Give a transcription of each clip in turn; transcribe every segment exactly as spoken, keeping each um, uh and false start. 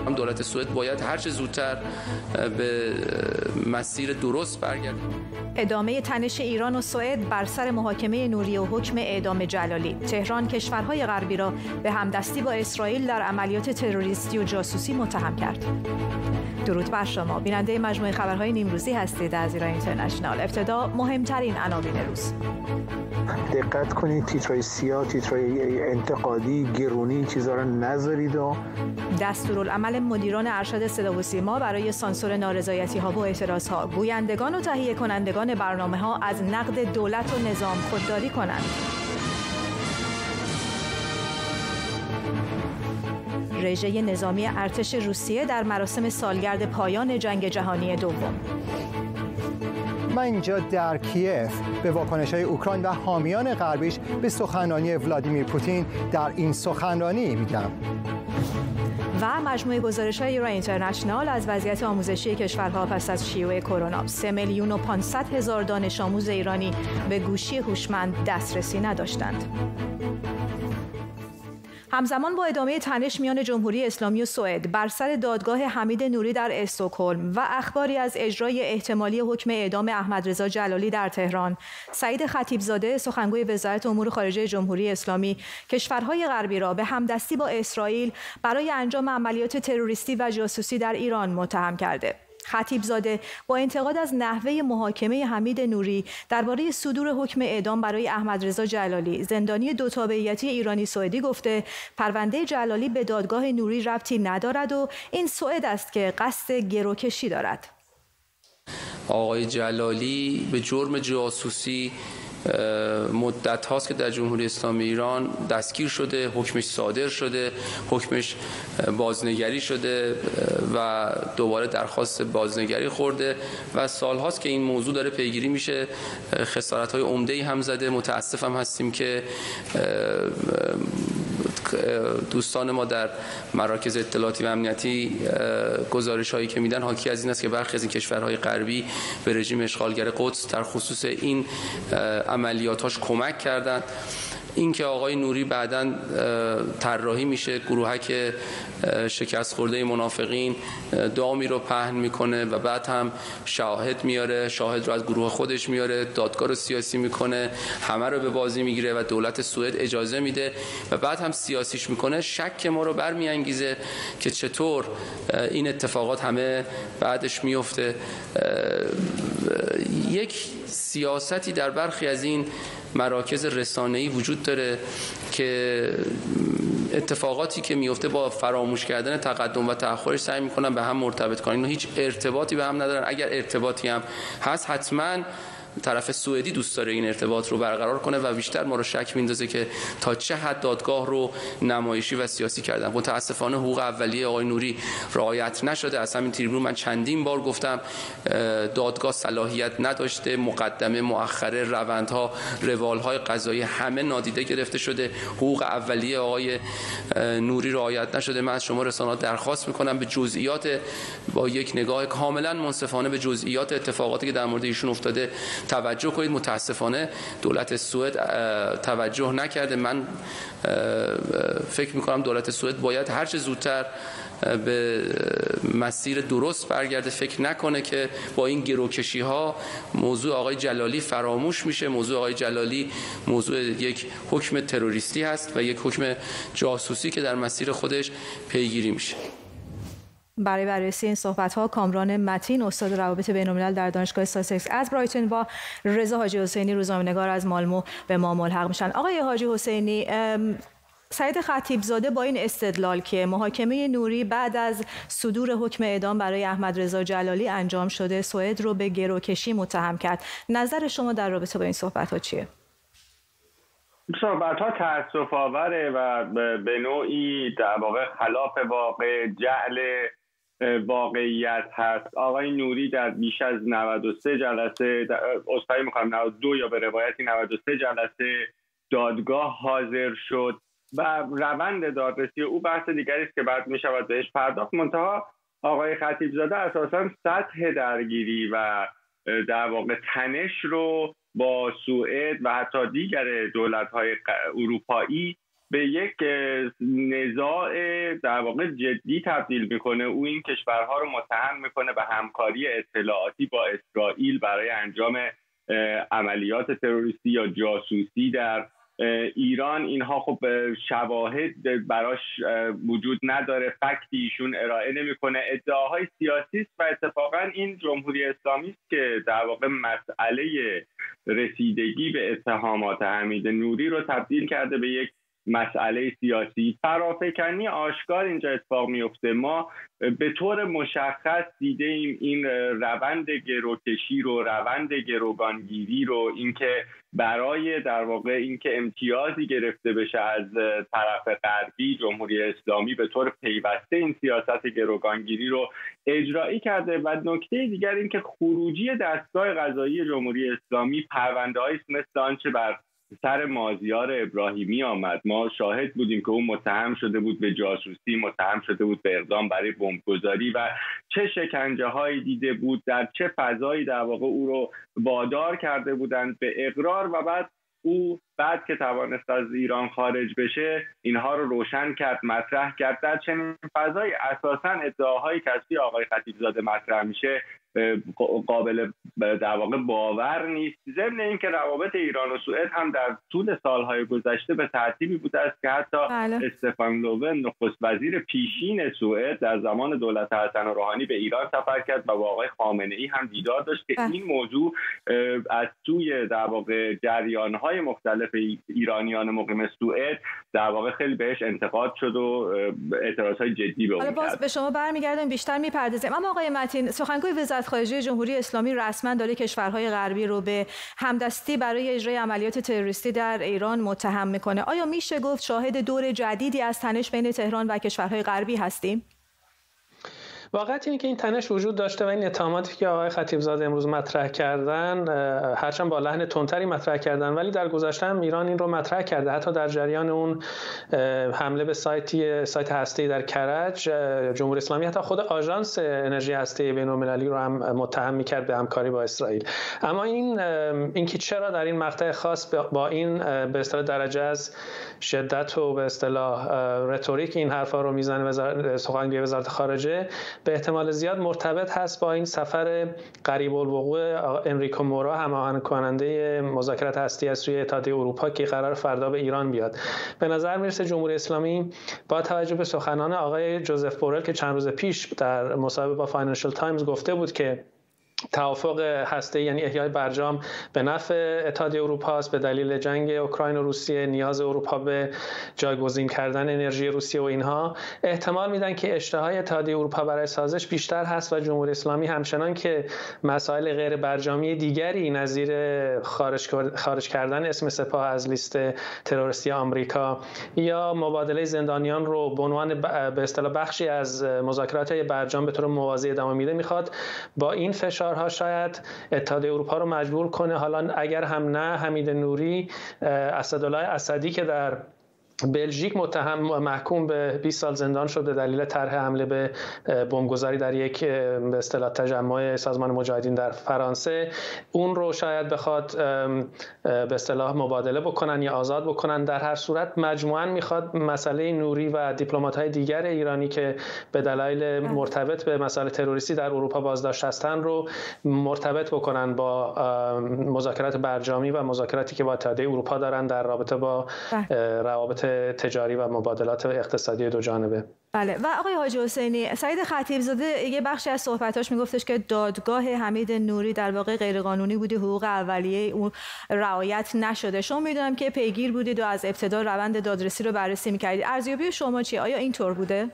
دولت سوئد باید هر چه زودتر به مسیر درست برگرده. ادامه تنش ایران و سوئد بر سر محاکمه نوری و حکم اعدام جلالی. تهران کشورهای غربی را به همدستی با اسرائیل در عملیات تروریستی و جاسوسی متهم کرد. درود بر شما، بیننده مجموعه خبرهای نیمروزی هستید از ایران اینترنشنال. ابتدا مهمترین عناوین روز. دقت کنید تیترهای سیاه، تیترهای انتقادی، گرونی چیزا رو نذارید. و دستورالعمل مدیران ارشد صدا و سیما برای سانسور نارضایتی‌ها و اعتراض‌ها. گویندگان و تهیه کنندگان برنامه‌ها از نقد دولت و نظام خودداری کنند. رژه نظامی ارتش روسیه در مراسم سالگرد پایان جنگ جهانی دوم. من اینجا در کیف به واکنش‌های اوکراین و حامیان غربیش به سخنرانی ولادیمیر پوتین در این سخنرانی میگم. و مجموعه گزارش‌های ایران اینترنشنال از وضعیت آموزشی کشورها پس از شیوع کرونا. سه میلیون و پانصد هزار دانش آموز ایرانی به گوشی هوشمند دسترسی نداشتند. همزمان با ادامه تنش میان جمهوری اسلامی و سوئد بر سر دادگاه حمید نوری در استکهلم و اخباری از اجرای احتمالی حکم اعدام احمدرضا جلالی در تهران، سعید خطیبزاده سخنگوی وزارت امور خارجه جمهوری اسلامی کشورهای غربی را به همدستی با اسرائیل برای انجام عملیات تروریستی و جاسوسی در ایران متهم کرده. خطیبزاده با انتقاد از نحوه محاکمه حمید نوری درباره صدور حکم اعدام برای احمدرضا جلالی، زندانی دو تابعیتی ایرانی سوئدی، گفته پرونده جلالی به دادگاه نوری ربطی ندارد و این سوئد است که قصد گروکشی دارد. آقای جلالی به جرم جاسوسی مدت هاست که در جمهوری اسلامی ایران دستگیر شده، حکمش صادر شده، حکمش بازنگری شده و دوباره درخواست بازنگری خورده و سال هاست که این موضوع داره پیگیری میشه. خسارت های عمده‌ای هم زده. متاسفم هستیم که دوستان ما در مراکز اطلاعاتی و امنیتی گزارش هایی که میدن حاکی از این است که برخی از این کشورهای غربی به رژیم اشغالگر قدس در خصوص این عملیاتاش کمک کردند. این که آقای نوری بعداً طراحی میشه، گروهک شکست خورده منافقین دامی رو پهن میکنه و بعد هم شاهد میاره، شاهد رو از گروه خودش میاره، دادگاه رو سیاسی میکنه، همه رو به بازی میگیره و دولت سوئد اجازه میده و بعد هم سیاسیش میکنه. شک ما رو برمیانگیزه که چطور این اتفاقات همه بعدش میفته. یک سیاستی در برخی از این مراکز رسانه‌ای وجود داره که اتفاقاتی که میفته با فراموش کردن تقدم و تأخرش سعی میکنن به هم مرتبط کنن. اینا هیچ ارتباطی به هم ندارن. اگر ارتباطی هم هست حتما طرف سوئدی دوست داره این ارتباط رو برقرار کنه و بیشتر ما رو شک میندازه که تا چه حد دادگاه رو نمایشی و سیاسی کردن. متاسفانه حقوق اولیه آقای نوری رعایت نشده. از همین تریبون من چندین بار گفتم دادگاه صلاحیت نداشته، مقدمه مؤخره، روندها، روالهای قضایی همه نادیده گرفته شده، حقوق اولیه آقای نوری رعایت نشده. من از شما رسانه‌ها درخواست میکنم به جزئیات، با یک نگاه کاملا منصفانه به جزئیات اتفاقاتی که در مورد ایشون افتاده توجه کنید. متاسفانه دولت سوئد توجه نکرده. من فکر میکنم دولت سوئد باید هر چه زودتر به مسیر درست برگرده. فکر نکنه که با این گروکشی ها موضوع آقای جلالی فراموش میشه. موضوع آقای جلالی موضوع یک حکم تروریستی هست و یک حکم جاسوسی که در مسیر خودش پیگیری میشه. برای بررسی این صحبت‌ها کامران متین، استاد روابط بین‌الملل در دانشگاه ساسکس از برایتون، و رضا حاجی حسینی، روزنامه‌نگار از مالمو به ما ملحق میشن. آقای حاجی حسینی، سعید خطیبزاده با این استدلال که محاکمه نوری بعد از صدور حکم اعدام برای احمدرضا جلالی انجام شده، سوئد رو به گروکشی متهم کرد. نظر شما در رابطه با این صحبت‌ها چیه؟ صحبت‌ها تأسف‌آوره و به نوعی در واقع خلاف واقع، جهل واقعیت هست. آقای نوری در بیش از نود و سه جلسه، عذرخواهی می‌کنم نود و دو یا به روایتی نود و سه جلسه دادگاه حاضر شد و روند دادرسی او بحث دیگری است که بعد می‌شود بهش پرداخت. منتها آقای خطیبزاده اساساً سطح درگیری و در واقع تنش رو با سوئد و حتی دیگر دولت‌های اروپایی به یک نزاع در واقع جدی تبدیل میکنه. او این کشورها رو متهم میکنه به همکاری اطلاعاتی با اسرائیل برای انجام عملیات تروریستی یا جاسوسی در ایران. اینها خب شواهد براش وجود نداره، فکتی ایشون ارائه نمیکنه، ادعاهای سیاسی است و اتفاقا این جمهوری اسلامی است که در واقع مسئله رسیدگی به اتهامات حمید نوری رو تبدیل کرده به یک مسئله سیاسی. فرافکنی آشکار اینجا اتفاق میفته. ما به طور مشخص دیده ایم این روند گروکشی رو، روند گروگانگیری رو، اینکه برای در واقع اینکه امتیازی گرفته بشه از طرف غربی، جمهوری اسلامی به طور پیوسته این سیاست گروگانگیری رو اجرایی کرده. و نکته دیگر این که خروجی دستگاه قضایی جمهوری اسلامی پرونده‌هایی مثل آنچه بر سر مازیار ابراهیمی آمد. ما شاهد بودیم که او متهم شده بود به جاسوسی، متهم شده بود به اقدام برای بمبگذاری و چه شکنجه هایی دیده بود، در چه فضایی در واقع او رو وادار کرده بودند به اقرار و بعد او بعد که توانست از ایران خارج بشه اینها رو روشن کرد، مطرح کرد. در چنین فضایی اساساً ادعاهای کسی آقای خطیبزاده مطرح میشه قابل در واقع باور نیست. ضمن اینکه روابط ایران و سوئد هم در طول سالهای گذشته به ترتیبی بوده است که حتی بله. استفان لوون نخست وزیر پیشین سوئد در زمان دولت حسن روحانی به ایران سفر کرد و با آقای خامنه ای هم دیدار داشت که بله. این موضوع از سوی در واقع جریان‌های مختلف ایرانیان مقیم سوئد در واقع خیلی بهش انتقاد شد و اعتراضهای جدی به اون کرد. باز به شما برمیگردیم بیشتر میپردازیم. اما آقای متین، سخنگوی وزارت خارجه جمهوری اسلامی رسما داره کشورهای غربی رو به همدستی برای اجرای عملیات تروریستی در ایران متهم میکنه. آیا میشه گفت شاهد دور جدیدی از تنش بین تهران و کشورهای غربی هستیم؟ واقعیت اینه که این تنش وجود داشته و این اتهاماتی که آقای خطیبزاده امروز مطرح کردن هرچند با لحن تندتری مطرح کردن ولی در گذشته هم ایران این رو مطرح کرده. حتی در جریان اون حمله به سایتی سایت هسته‌ای در کرج، جمهوری اسلامی حتی خود آژانس انرژی هسته‌ای بین‌المللی رو هم متهم می‌کرد به همکاری با اسرائیل. اما این اینکه چرا در این مقطع خاص با این به اصطلاح درجه از شدت و به اصطلاح رتوریک این حرفا رو میزنه سخنگوی وزارت خارجه، به احتمال زیاد مرتبط هست با این سفر قریب الوقوع انریکو مورا، هماهنگ کننده مذاکرات هستی از سوی اتحادیه اروپا که قرار فردا به ایران بیاد. به نظر میرسه جمهوری اسلامی با توجه به سخنان آقای جوزف بورل که چند روز پیش در مصاحبه با فاینانشل تایمز گفته بود که توافق هسته‌ای یعنی احیای برجام به نفع اتحادیه اروپا است، به دلیل جنگ اوکراین و روسیه نیاز اروپا به جایگزین کردن انرژی روسیه و اینها، احتمال میدن که اشتهای اتحادیه اروپا برای سازش بیشتر هست و جمهوری اسلامی همچنان که مسائل غیر برجامی دیگری نظیر خارج خارج کردن اسم سپاه از لیست تروریستی آمریکا یا مبادله زندانیان رو به عنوان به اصطلاح بخشی از مذاکرات برجام به طور موازی ادامه میده، میخواد با این فشار ها شاید اتحادیه اروپا رو مجبور کنه. حالا اگر هم نه، حمید نوری، اسدالله اسدی که در بلژیک متهم محکوم به بیست سال زندان شد به دلیل طرح حمله به بمبگذاری در یک به اصطلاح تجمع سازمان مجاهدین در فرانسه، اون رو شاید بخواد به اصطلاح مبادله بکنن یا آزاد بکنن. در هر صورت مجموعاً میخواد مسئله نوری و دیپلمات‌های دیگر ایرانی که به دلایل مرتبط به مسائل تروریستی در اروپا بازداشت هستن رو مرتبط بکنن با مذاکرات برجامی و مذاکراتی که با اتحادیه اروپا دارن در رابطه با روابط تجاری و مبادلات اقتصادی دو جانبه. بله. و آقای حاجی حسینی، سعید خطیبزاده یه بخشی از صحبتاش میگفتش که دادگاه حمید نوری در واقع غیرقانونی بوده، حقوق اولیه اون رعایت نشده. شما میدونم که پیگیر بودید و از ابتدا روند دادرسی رو بررسی میکردید. ارزیابی شما چیه؟ آیا اینطور بوده؟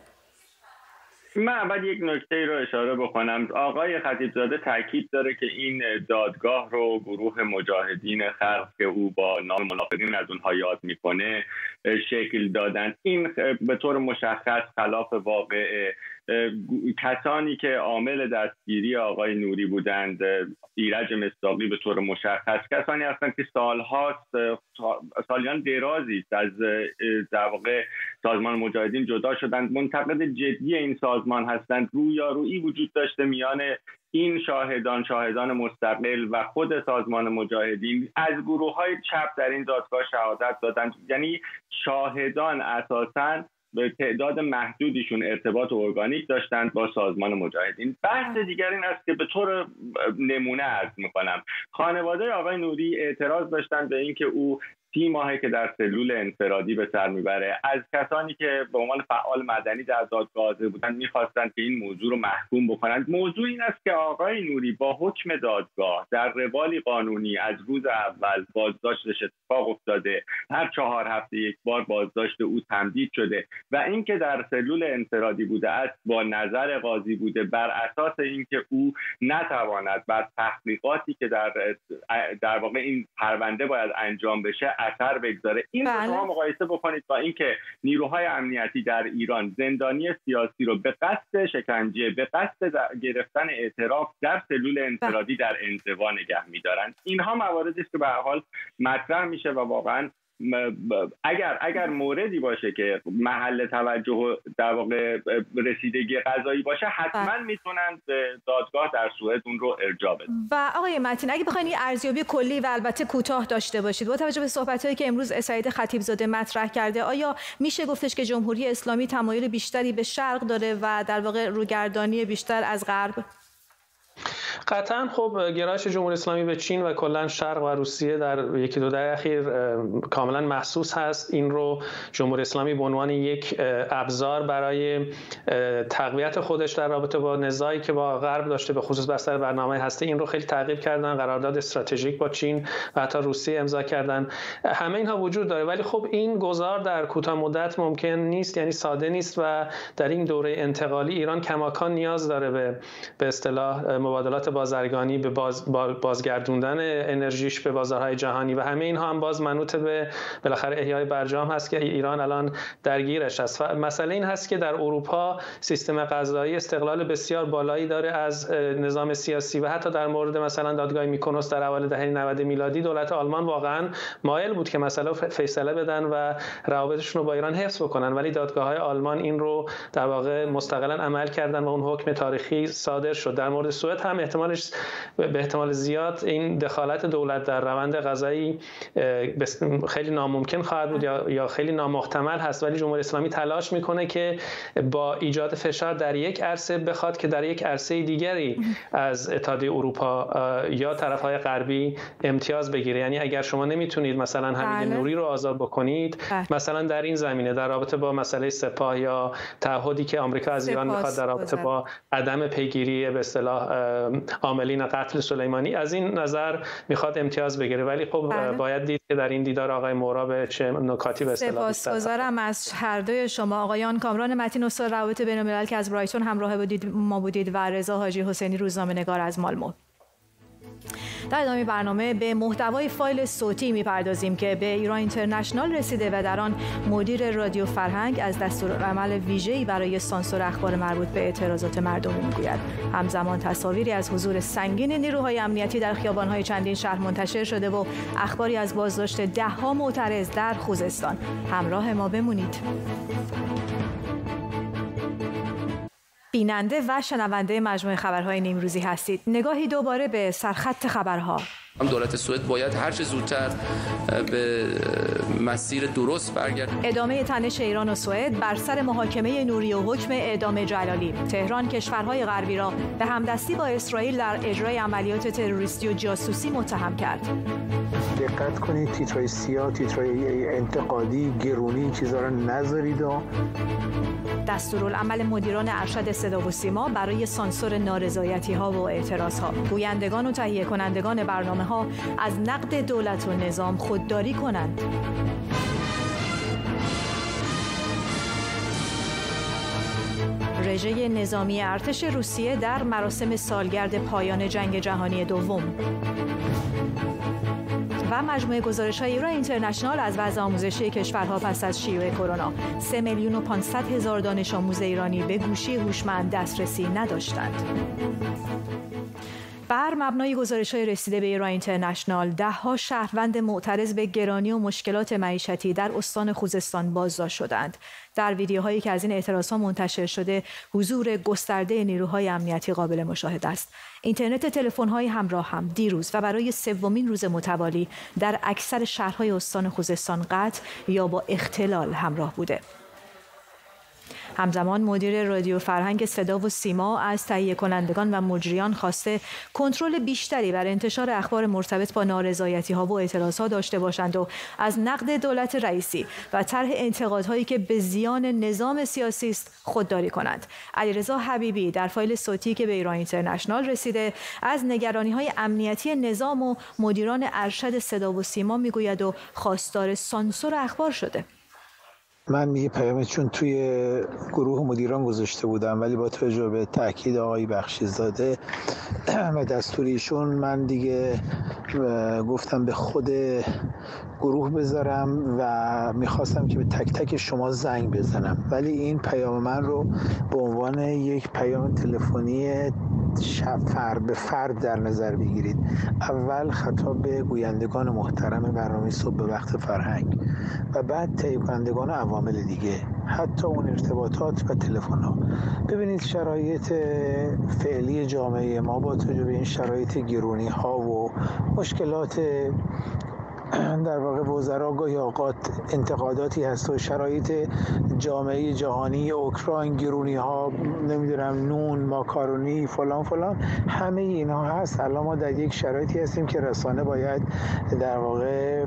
من اول یک نکته رو اشاره بکنم. آقای خطیبزاده تاکید داره که این دادگاه رو گروه مجاهدین خلق که او با نام منافقین از اونها یاد میکنه شکل دادن. این به طور مشخص خلاف واقع. کسانی که عامل دستگیری آقای نوری بودند، ایرج مصداقی به طور مشخص، کسانی هستند که سالهاست، سالیان درازی از در واقع سازمان مجاهدین جدا شدند، منتقد جدی این سازمان هستند. رویارویی وجود داشته میان این شاهدان شاهدان مستقل و خود سازمان مجاهدین از گروه‌های چپ در این دادگاه شهادت دادند. یعنی شاهدان اساساً به تعداد محدودیشون ارتباط ارگانیک داشتند با سازمان مجاهدین. بحث دیگر این است که به طور نمونه عرض می‌کنم خانواده آقای نوری اعتراض داشتند به اینکه او سی ماهه که در سلول انفرادی به سر میبره. از کسانی که به عنوان فعال مدنی در دادگاه حاضر بودند میخواستند که این موضوع رو محکوم بکنند. موضوع این است که آقای نوری با حکم دادگاه در روالی قانونی از روز اول بازداشتش اتفاق افتاده، هر چهار هفته یک بار بازداشت او تمدید شده و اینکه در سلول انفرادی بوده است با نظر قاضی بوده بر اساس اینکه او نتواند بر تحقیقاتی که در در واقع این پرونده باید انجام بشه اثر بگذاره. این رو شما مقایسه بکنید با اینکه نیروهای امنیتی در ایران زندانی سیاسی رو به قصد شکنجه، به قصد گرفتن اعتراف در سلول انفرادی در انزوا نگه می‌دارند. اینها مواردی است که به هر حال مطرح میشه و واقعا اگر اگر موردی باشه که محل توجه در واقع رسیدگی قضایی باشه حتما میتونن به دادگاه در سوئد اون رو ارجاع بدن. و آقای متین اگه بخواید این ارزیابی کلی و البته کوتاه داشته باشید با توجه به صحبت‌هایی که امروز سعید خطیبزاده مطرح کرده، آیا میشه گفتش که جمهوری اسلامی تمایل بیشتری به شرق داره و در واقع روگردانی بیشتر از غرب؟ قطعا خب گرایش جمهوری اسلامی به چین و کلا شرق و روسیه در یکی دو دهه اخیر کاملا محسوس هست. این رو جمهوری اسلامی به عنوان یک ابزار برای تقویت خودش در رابطه با نزاعی که با غرب داشته به خصوص بستر برنامه هسته این رو خیلی تعقیب کردن، قرارداد استراتژیک با چین و حتی روسیه امضا کردن. همه اینها وجود داره ولی خب این گذار در کوتاه مدت ممکن نیست، یعنی ساده نیست و در این دوره انتقالی ایران کماکان نیاز داره به به اصطلاح مبادلات بازرگانی، به باز بازگردوندن انرژیش به بازارهای جهانی و همه اینها هم باز منوط به بالاخره احیای برجام هست که ایران الان درگیرش است. مسئله این هست که در اروپا سیستم قضایی استقلال بسیار بالایی داره از نظام سیاسی و حتی در مورد مثلا دادگاه میکونوس در اوایل دهه نود میلادی دولت آلمان واقعا مایل بود که مسئله فیصله بدن و روابطشون رو با ایران حفظ بکنن، ولی دادگاه‌های آلمان این رو در واقع مستقلاً عمل کردن و اون حکم تاریخی صادر شد. در مورد سوئد هم احتمالش به احتمال زیاد این دخالت دولت در روند قضایی خیلی ناممکن خواهد بود یا یا خیلی نامحتمل هست، ولی جمهوری اسلامی تلاش میکنه که با ایجاد فشار در یک عرصه بخواد که در یک عرصه دیگری از اتحادیه اروپا یا طرفهای غربی امتیاز بگیره. یعنی اگر شما نمیتونید مثلا حمید نوری رو آزاد بکنید مثلا در این زمینه در رابطه با مسئله سپاه یا تعهدی که آمریکا از ایران میخواد در رابطه با عدم پیگیری به اصطلاح عاملین قتل سلیمانی، از این نظر میخواد امتیاز بگیره. ولی خب بله. باید دید که در این دیدار آقای مورا به چه نکاتی به اصطلاح سپاسگزارم از هر دوی شما آقایان. کامران متین استاد روابط بین‌الملل که از برایتون همراه بودید ما بودید و رضا حاجی حسینی روزنامه‌نگار از مالمو. در ادامه برنامه به محتوای فایل صوتی میپردازیم که به ایران اینترنشنال رسیده و در آن مدیر رادیو فرهنگ از دستورالعمل ویژه‌ای برای سانسور اخبار مربوط به اعتراضات مردم میگوید. همزمان تصاویری از حضور سنگین نیروهای امنیتی در خیابان‌های چندین شهر منتشر شده و اخباری از بازداشت ده‌ها معترض در خوزستان. همراه ما بمونید. بیننده و شنونده مجموعه خبرهای نیمروزی هستید. نگاهی دوباره به سرخط خبرها. دولت سوئد باید هر چه زودتر به مسیر درست برگرده. ادامه تنش ایران و سوئد بر سر محاکمه نوری و حکم اعدام جلالی. تهران کشورهای غربی را به همدستی با اسرائیل در اجرای عملیات تروریستی و جاسوسی متهم کرد. دقت کنید تیترهای سیاه، تیترهای انتقادی، گرونی این چیزا رو نذارید. دستورالعمل مدیران ارشد صدا و سیما برای سانسور نارضایتی‌ها و اعتراض‌ها. گویندگان و تهیه کنندگان برنامه‌ها از نقد دولت و نظام خودداری کنند. رژه نظامی ارتش روسیه در مراسم سالگرد پایان جنگ جهانی دوم. و مجموعه گزارش‌های ایران اینترنشنال از وضع آموزشی کشورها پس از شیوع کرونا. سه میلیون و پانصد هزار دانش آموز ایرانی به گوشی هوشمند دسترسی نداشتند. بر مبنای گزارش‌های رسیده به ایران اینترنشنال، ده‌ها شهروند معترض به گرانی و مشکلات معیشتی در استان خوزستان بازداشت شدند. در ویدیوهایی که از این اعتراضها منتشر شده، حضور گسترده نیروهای امنیتی قابل مشاهده است. اینترنت تلفن‌های همراه هم دیروز و برای سومین روز متوالی در اکثر شهرهای استان خوزستان قطع یا با اختلال همراه بوده. همزمان مدیر رادیو فرهنگ صدا و سیما از تهیه کنندگان و مجریان خواسته کنترل بیشتری بر انتشار اخبار مرتبط با نارضایتی‌ها و اعتراضات داشته باشند و از نقد دولت رئیسی و طرح انتقادهایی که به زیان نظام سیاسی است خودداری کنند. علیرضا حبیبی در فایل صوتی که به ایران اینترنشنال رسیده از نگرانی‌های امنیتی نظام و مدیران ارشد صدا و سیما میگوید و خواستار سانسور اخبار شده. من یه پیام چون توی گروه مدیران گذاشته بودم، ولی با توجه به تاکید آقای بخشیزاده و دستوریشون من دیگه گفتم به خود گروه بذارم و میخواستم که به تک تک شما زنگ بزنم، ولی این پیام من رو به عنوان یک پیام تلفنی فرد به فرد در نظر بگیرید. اول خطاب به گویندگان محترم برنامه صبح به وقت فرهنگ و بعد تهیه کنندگان عوامل دیگه، حتی اون ارتباطات و تلفن ها. ببینید شرایط فعلی جامعه ما با توجه به این شرایط گرونی ها و مشکلات در واقع وزرا گاهی اوقات انتقاداتی هست و شرایط جامعه جهانی، اوکراین، گرونی ها، نمیدونم نون، ماکارونی، فلان فلان، همه اینها هست. الان ما در یک شرایطی هستیم که رسانه باید در واقع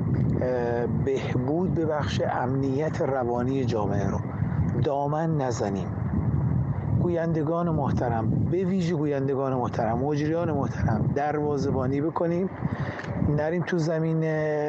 بهبود ببخش امنیت روانی جامعه رو، دامن نزنیم. گویندگان محترم، به ویژه گویندگان محترم، مجریان محترم، دروازه‌بانی بکنیم، نریم تو زمین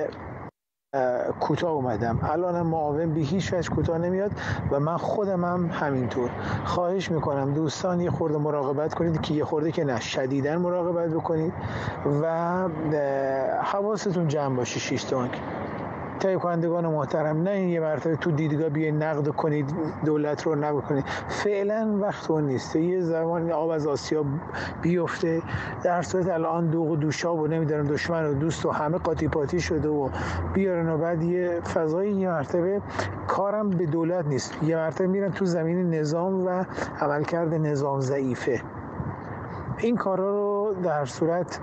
کوتاه اومدم. الانم معاون به هیچ وجه کوتاه نمیاد و من خودم هم همینطور. خواهش میکنم دوستان یه خورده مراقبت کنید، که یه خورده که نه شدیداً مراقبت بکنید و حواستون جمع باشه. شیش تانک تهیه کنندگان محترم، نه این یه مرتبه تو دیدگاه بیاین نقد کنید دولت رو، نقد کنید. فعلا وقت اون نیست. یه زمان آب از آسیا بیفته، در صورت الان دوغ و دوشاب و نمیدونم دشمن و دوست و همه قاطی پاتی شده و بیارن و بعد یه فضای یه مرتبه کارم به دولت نیست. یه مرتبه میرن تو زمین نظام و عملکرد نظام ضعیفه. این کارا رو در صورت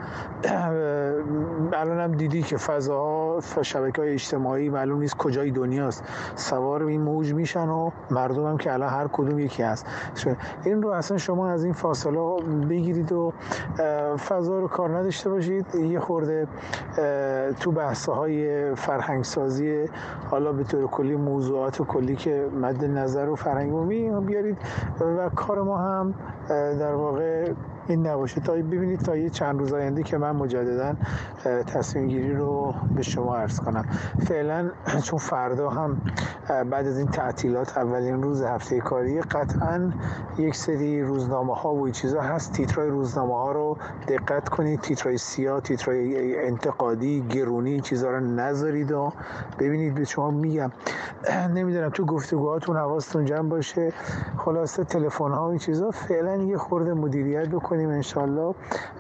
الان هم دیدی که فضاها و شبکه‌های اجتماعی معلوم نیست کجای دنیاست، سوار این موج میشن و مردم هم که الان هر کدوم یکی هست. این رو اصلا شما از این فاصله بگیرید و فضا رو کار نداشته باشید. یه خورده تو بحث‌های فرهنگسازی حالا به طور کلی موضوعات کلی که مد نظر و فرهنگ عمومی بیارید و کار ما هم در واقع این نباشه. تا ببینید تا یه چند روز آینده که من مجددا تصمیم گیری رو به شما عرض کنم. فعلا چون فردا هم بعد از این تعطیلات اولین روز هفته کاری، قطعا یک سری روزنامه ها و چیزا هست. تیترهای روزنامه ها رو دقت کنید، تیترهای سیاه، تیترهای انتقادی، گرونی، چیزا رو نذارید و ببینید. به شما میگم نمیدونم تو گفتگوهاتون حواستون جمع باشه. خلاصه تلفن ها و چیزا فعلا یه خورده مدیریت بکنیم انشالله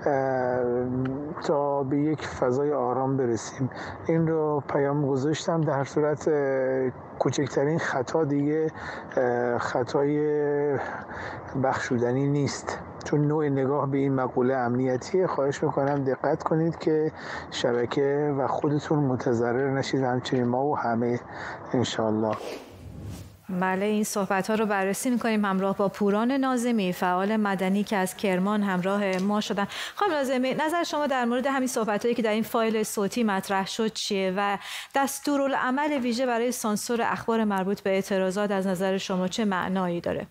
تا به یک فضای آرام برسیم. این رو پیام گذاشتم. در صورت کوچکترین خطا دیگه خطای بخشودنی نیست، چون نوع نگاه به این مقوله امنیتیه. خواهش میکنم دقت کنید که شبکه و خودتون متضرر نشید، همچنین ما و همه انشالله. بله، این صحبت‌ها رو بررسی می‌کنیم همراه با پوران ناظمی، فعال مدنی که از کرمان همراه ما شدن. خانم ناظمی، نظر شما در مورد همین صحبت‌هایی که در این فایل صوتی مطرح شد چیه و دستورالعمل ویژه برای سانسور اخبار مربوط به اعتراضات از نظر شما چه معنایی داره؟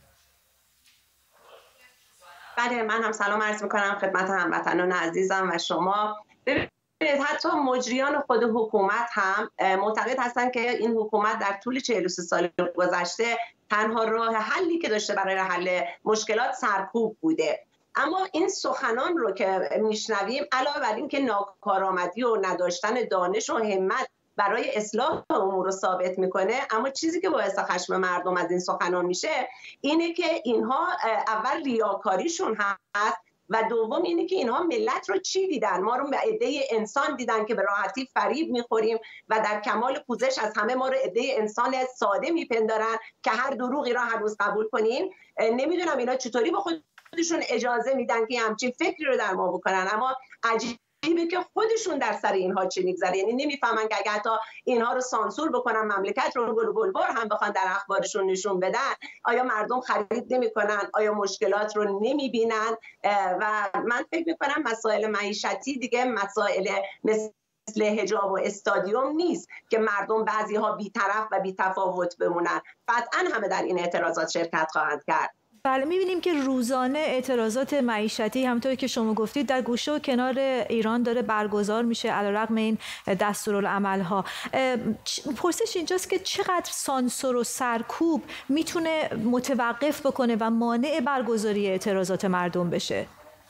بله، من هم سلام عرض می‌کنم خدمت هموطنان عزیزم و شما. حتی مجریان خود حکومت هم معتقد هستند که این حکومت در طول چهل و سه سال گذشته تنها راه حلی که داشته برای حل مشکلات سرکوب بوده. اما این سخنان رو که میشنویم علاوه بر این که ناکارآمدی و نداشتن دانش و همت برای اصلاح امور رو ثابت میکنه، اما چیزی که باعث خشم مردم از این سخنان میشه اینه که اینها اول ریاکاریشون هست و دوم اینه که اینها ملت رو چی دیدن؟ ما رو عده انسان دیدن که به راحتی فریب میخوریم و در کمال پوزش از همه ما رو عده انسان ساده میپندارن که هر دروغی را هنوز قبول کنیم. نمیدونم اینا چطوری به خودشون اجازه میدن که همچین فکری رو در ما بکنن، اما عجیب عجیبه که خودشون در سر اینها چه میگذره. یعنی نمیفهمن که اگه حتی اینها رو سانسور بکنن، مملکت رو گل و گلبر هم بخوان در اخبارشون نشون بدن، آیا مردم خرید نمیکنن؟ آیا مشکلات رو نمیبینن؟ و من فکر میکنم مسائل معیشتی دیگه مسائل مثل حجاب و استادیوم نیست که مردم بعضی ها بی‌طرف و بی‌تفاوت بمونن. قطعا همه در این اعتراضات شرکت خواهند کرد. بله، می‌بینیم که روزانه اعتراضات معیشتی همونطور که شما گفتید در گوشه و کنار ایران داره برگزار میشه علیرغم این دستورالعمل‌ها. پرسش اینجاست که چقدر سانسور و سرکوب میتونه متوقف بکنه و مانع برگزاری اعتراضات مردم بشه؟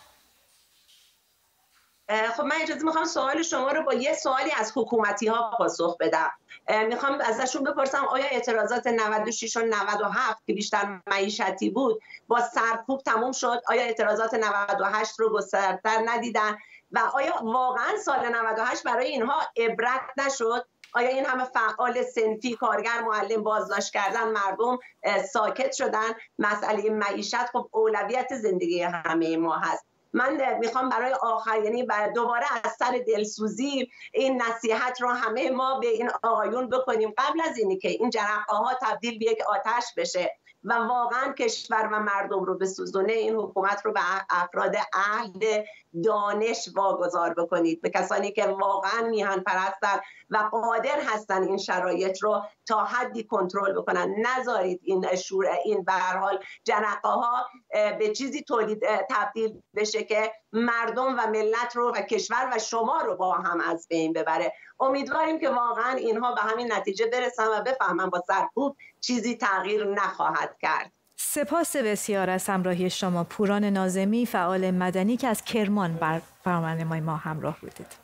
خب من اجازه میخوام سوال شما رو با یه سوالی از حکومتی ها پاسخ بدم. میخوام ازشون بپرسم آیا اعتراضات نود و شش و نود و هفت که بیشتر معیشتی بود با سرکوب تموم شد؟ آیا اعتراضات نود و هشت رو گستردتر ندیدن؟ و آیا واقعا سال نود و هشت برای اینها عبرت نشد؟ آیا این همه فعال صنفی، کارگر، معلم بازداشت کردن، مردم ساکت شدن؟ مسئله معیشت خب اولویت زندگی همه ما هست. من میخوام برای آخر، یعنی دوباره از سر دلسوزی این نصیحت رو همه ما به این آقایون بکنیم قبل از اینی که این جرقه‌ها تبدیل به یک آتش بشه و واقعا کشور و مردم رو بسوزونه، این حکومت رو به افراد اهل دانش واگذار بکنید، به کسانی که واقعا میهن پرستن و قادر هستن این شرایط رو تا حدی کنترل بکنن. نذارید این شور این به هر حال جرقه‌ها به چیزی تولید تبدیل بشه که مردم و ملت رو و کشور و شما رو با هم از بین ببره. امیدواریم که واقعا اینها به همین نتیجه برسن و بفهمن با سرکوب چیزی تغییر نخواهد کرد. سپاس بسیار از همراهی شما. پوران ناظمی، فعال مدنی که از کرمان بر برنامه ما همراه بودید.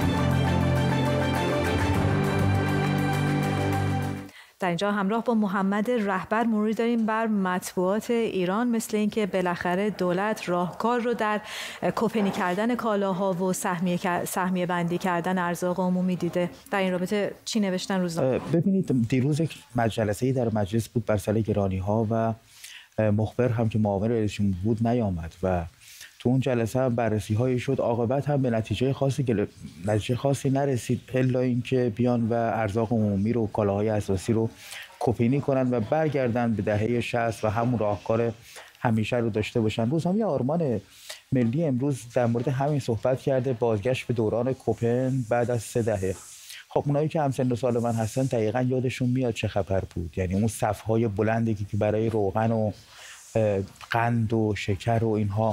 در اینجا همراه با محمد رهبر مروری داریم بر مطبوعات ایران، مثل اینکه بالاخره دولت راهکار رو در کپنی کردن کالاها و سهمیه سهمیه بندی کردن ارزاق عمومی دیده. در این رابطه چی نوشتن روزنامه؟ ببینید، دیروز یک جلسه‌ای در مجلس بود بر سر گرانی‌ها و مخبر هم که معاون رئیس جمهور بود نیامد و تو اون جلسه هم بررسی هایی شد. عاقبت هم به نتیجه خاصی گل... نتیجه خاصی نرسید الا اینکه بیان و ارزاق عمومی رو، کالاهای اساسی رو کپنی کنن و برگردن به دهه شصت و همون راهکار همیشه رو داشته باشن. روزنامه آرمان ملی امروز در مورد همین صحبت کرده، بازگشت به دوران کپن بعد از سه دهه. خب اونایی که همسن و سال من هستن دقیقاً یادشون میاد چه خبر بود. یعنی اون صف‌های بلندی که برای روغن و قند و شکر و اینها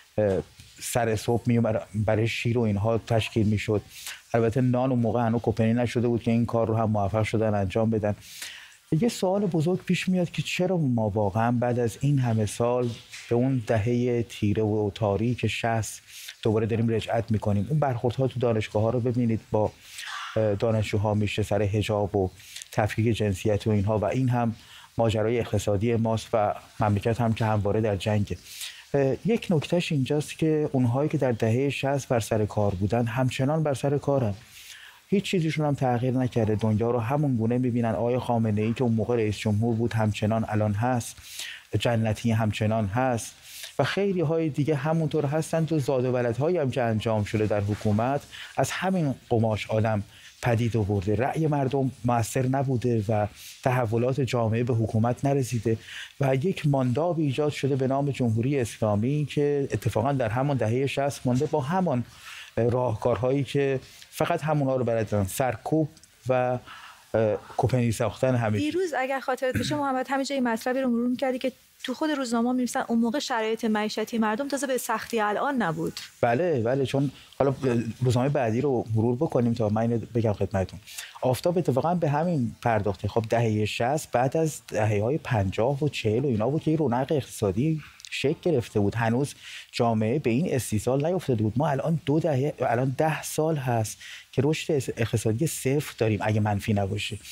سر صبح می برای شیر و اینها تشکیل میشد. البته نان و موقع هنوز کپنی نشده بود که این کار رو هم موفق شدن انجام بدن. یه سوال بزرگ پیش میاد که چرا ما واقعا بعد از این همه سال به اون دهه تیره و تاریک شصت دوباره داریم رجعت میکنیم؟ اون برخوردها تو دانشگاه ها رو ببینید، با دانشجوها میشه سر حجاب و تفکیک جنسیت و اینها، و این هم ماجرای اقتصادی ماست و مملکت هم که همواره در جنگه. یک نکتهش اینجاست که اونهایی که در دهه شصت بر سر کار بودن همچنان بر سر کارن، هیچ چیزیشون هم تغییر نکرده، دنیا رو همون گونه میبینن. آقای خامنه‌ای که اون موقع رئیس جمهور بود همچنان الان هست، جنتی همچنان هست و خیلی های دیگه همونطور هستن. تو زاد و ولدهایی هم که انجام شده در حکومت از همین قماش آدم پدید آورده. رأی مردم مؤثر نبوده و تحولات جامعه به حکومت نرسیده و یک مانداب ایجاد شده به نام جمهوری اسلامی که اتفاقا در همون دهه شصت مانده با همان راهکارهایی که فقط همونها رو بلدن، سرکوب و کپنی ساختن. همه دیروز اگر خاطرت باشه محمد همینجا این مطلبی رو مرور کردی که تو خود روزنامه می‌نویسن اون موقع شرایط معیشتی مردم تازه به سختی الان نبود. بله بله، چون حالا روزنامه بعدی رو مرور بکنیم تا من بگم خدمتتون. آفتاب اتفاقا به همین پرداخته. خب دهه شصت بعد از دهه‌های پنجاه و چهل و اینا بود که این رونق اقتصادی شکل گرفته بود. هنوز جامعه به این استیصال نیفتاده بود. ما الان دو دهه الان ده سال هست که رشد اقتصادی صفر داریم اگه منفی نباشه.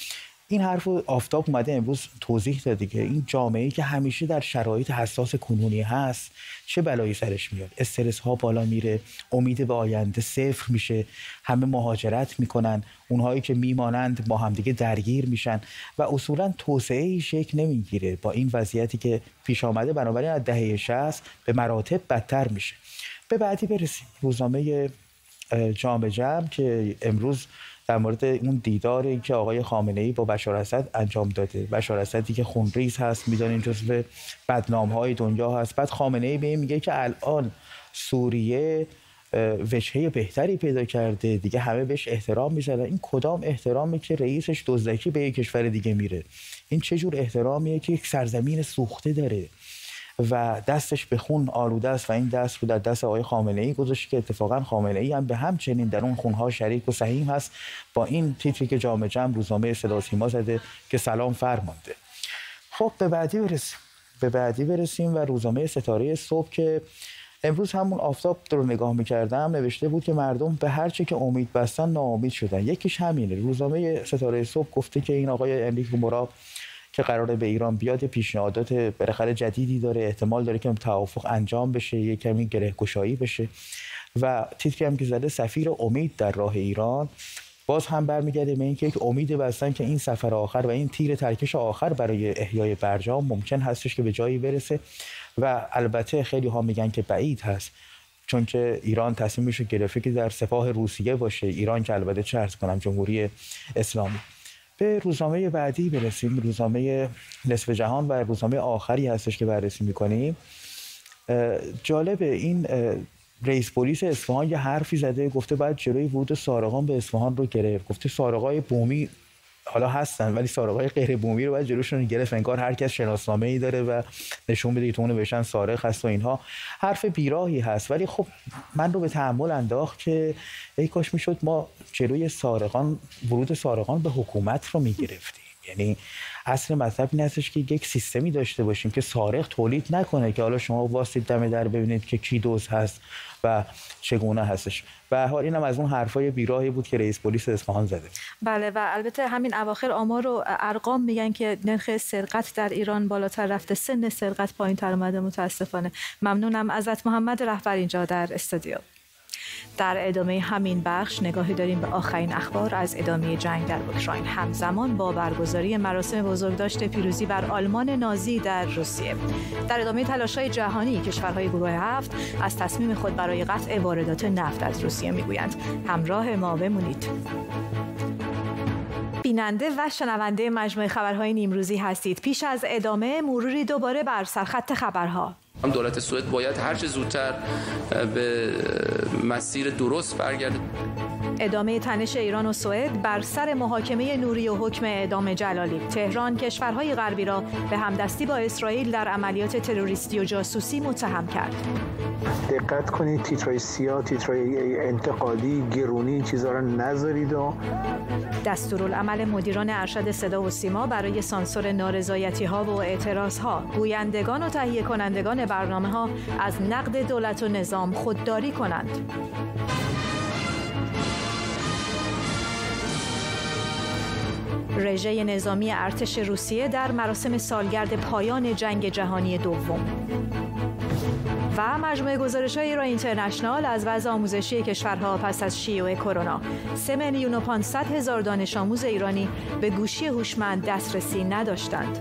این حرف آفتاب اومده امروز توضیح داده که این جامعه‌ای که همیشه در شرایط حساس کنونی هست چه بلایی سرش میاد. استرس ها بالا میره، امید به آینده صفر میشه، همه مهاجرت میکنن، اونهایی که میمانند با همدیگه درگیر میشن و اصولا توسعه‌ای شکل نمیگیره. با این وضعیتی که پیش آمده بنابراین از دهه شصت به مراتب بدتر میشه. به بعدی برسیم. روزنامه جامع جمع که امروز در مورد اون دیداری که آقای خامنه‌ای با بشار اسد انجام داده، بشار اسدی که خونریز هست، میدونین جزو بدنام‌های دنیا هست، بعد خامنه‌ای به این میگه که الان سوریه وجهه بهتری پیدا کرده، دیگه همه بهش احترام میذارن. این کدام احترامی که رئیسش دزدکی به یک کشور دیگه میره؟ این چه جور احترامیه که یک سرزمین سوخته داره و دستش به خون آلوده است و این دست رو در دست آقای خامنه‌ای گذاشت که اتفاقا خامنه‌ای هم به همچنین در اون خونها شریک و سهیم هست. با این تیتری که جامع جمع روزنامه صدا و سیما زده که سلام فرمانده. خب به بعدی برسیم به بعدی برسیم و روزنامه ستاره صبح که امروز همون آفتاب رو نگاه می‌کردم نوشته بود که مردم به هر چه که امید بستن ناامید شدن. یکیش همینه. روزنامه ستاره صبح گفته که این آقای انریکو مورا که قراره به ایران بیاد پیشنهادات بالاخره جدیدی داره، احتمال داره که توافق انجام بشه، یه کمی گره‌گشایی بشه و تیتری هم که زده سفیر امید در راه ایران، باز هم برمیگرده به اینکه یک امید بستن که این سفر آخر و این تیر ترکش آخر برای احیای برجام ممکن هستش که به جایی برسه و البته خیلی ها میگن که بعید هست چون که ایران تصمیمش رو گرفته که در سپاه روسیه باشه. ایران که البته چه عرض کنم جمهوری اسلامی. به روزنامه بعدی برسیم. روزنامه نصف جهان و روزنامه آخری هستش که بررسی میکنیم. جالب این رئیس پلیس اصفهان یه حرفی زده، گفته باید جلوی ورود سارقان به اصفهان رو گرفت. گفته سارقای بومی حالا هستن ولی سارقای غیر بومی رو باید جلوشون رو گرفت. انگار هر کس شناسنامه‌ای داره و نشون بده که اون بهشن سارق هست و اینها. حرف بیراهی هست ولی خب من رو به تأمل انداخت که ای کاش میشد ما جلوی سارقان ورود سارقان به حکومت رو میگرفتیم. یعنی اصل مطلب این هستش که یک سیستمی داشته باشیم که سارق تولید نکنه که حالا شما واسید دم در ببینید که کی دزد هست و چگونه هستش. به هر حال اینم از اون حرفای بیراهی بود که رئیس پلیس اصفهان زده. بله و البته همین اواخر آمار و ارقام میگن که نرخ سرقت در ایران بالاتر رفته، سن سرقت پایین‌تر اومده متاسفانه. ممنونم ازت محمد رهبر اینجا در استودیو. در ادامه همین بخش نگاهی داریم به آخرین اخبار از ادامه جنگ در اوکراین همزمان با برگزاری مراسم بزرگداشت پیروزی بر آلمان نازی در روسیه. در ادامه تلاش‌های جهانی کشورهای گروه هفت از تصمیم خود برای قطع واردات نفت از روسیه میگویند. همراه ما بمونید. بیننده و شنونده مجموعه خبرهای نیمروزی هستید. پیش از ادامه مروری دوباره بر سرخط خبرها. دولت سوئد باید هر چه زودتر به مسیر درست برگرده. ادامه تنش ایران و سوئد بر سر محاکمه نوری و حکم اعدام جلالی. تهران کشورهای غربی را به همدستی با اسرائیل در عملیات تروریستی و جاسوسی متهم کرد. دقت کنید تیترهای سیاه، تیترهای انتقادی، گرونی چیزا را نذارید. و دستورالعمل مدیران ارشد صدا و سیما برای سانسور نارضایتی‌ها و اعتراض‌ها. گویندگان و تهیه کنندگان برنامه‌ها از نقد دولت و نظام خودداری کنند. رژه نظامی ارتش روسیه در مراسم سالگرد پایان جنگ جهانی دوم. و مجموعه گزارش‌های را اینترنشنال از وضع آموزشی کشورها پس از شیوع کرونا. سه میلیون و پانصد هزار دانش آموز ایرانی به گوشی هوشمند دسترسی نداشتند.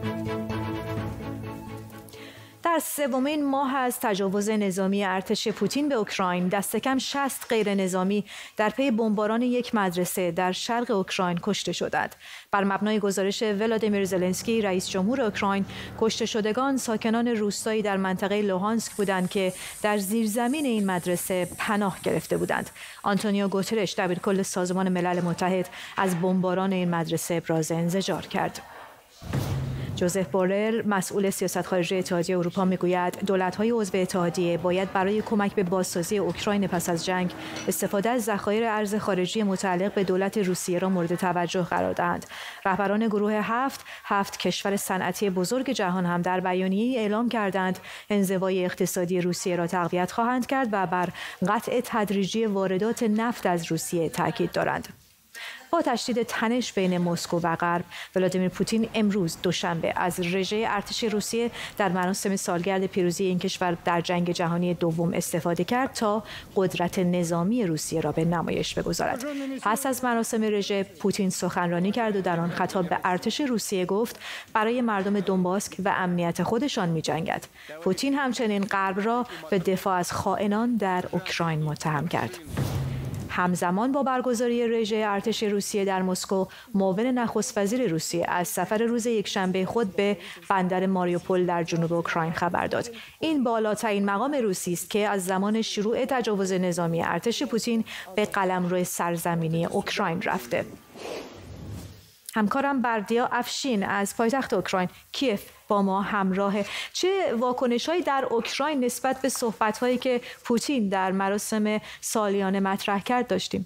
در سومین ماه از تجاوز نظامی ارتش پوتین به اوکراین، دست کم شصت غیر نظامی در پی بمباران یک مدرسه در شرق اوکراین کشته شدند. بر مبنای گزارش ولادیمیر زلنسکی رئیس جمهور اوکراین، کشته شدگان ساکنان روستایی در منطقه لوهانسک بودند که در زیرزمین این مدرسه پناه گرفته بودند. آنتونیو گوترش دبیرکل سازمان ملل متحد از بمباران این مدرسه ابراز انزجار کرد. جوزف بورل مسئول سیاست خارجی اتحادیه اروپا میگوید دولت‌های عضو اتحادیه باید برای کمک به بازسازی اوکراین پس از جنگ استفاده از ذخایر ارز خارجی متعلق به دولت روسیه را مورد توجه قرار دهند. رهبران گروه هفت، هفت کشور صنعتی بزرگ جهان هم در بیانیه‌ای اعلام کردند انزوای اقتصادی روسیه را تقویت خواهند کرد و بر قطع تدریجی واردات نفت از روسیه تاکید دارند. با تشدید تنش بین مسکو و غرب، ولادیمیر پوتین امروز دوشنبه از رژه ارتش روسیه در مراسم سالگرد پیروزی این کشور در جنگ جهانی دوم استفاده کرد تا قدرت نظامی روسیه را به نمایش بگذارد. پس از مراسم رژه پوتین سخنرانی کرد و در آن خطاب به ارتش روسیه گفت برای مردم دونباسک و امنیت خودشان می‌جنگد. پوتین همچنین غرب را به دفاع از خائنان در اوکراین متهم کرد. همزمان با برگزاری رژه ارتش روسیه در مسکو، معاون نخست وزیر روسیه از سفر روز یکشنبه خود به بندر ماریوپول در جنوب اوکراین خبر داد. این بالاترین مقام روسی است که از زمان شروع تجاوز نظامی ارتش پوتین به قلمرو سرزمینی اوکراین رفته. همکارم بردیا افشین از پایتخت اوکراین کیف با ما همراهه. چه واکنش‌هایی در اوکراین نسبت به صحبت‌هایی که پوتین در مراسم سالیانه مطرح کرد داشتیم؟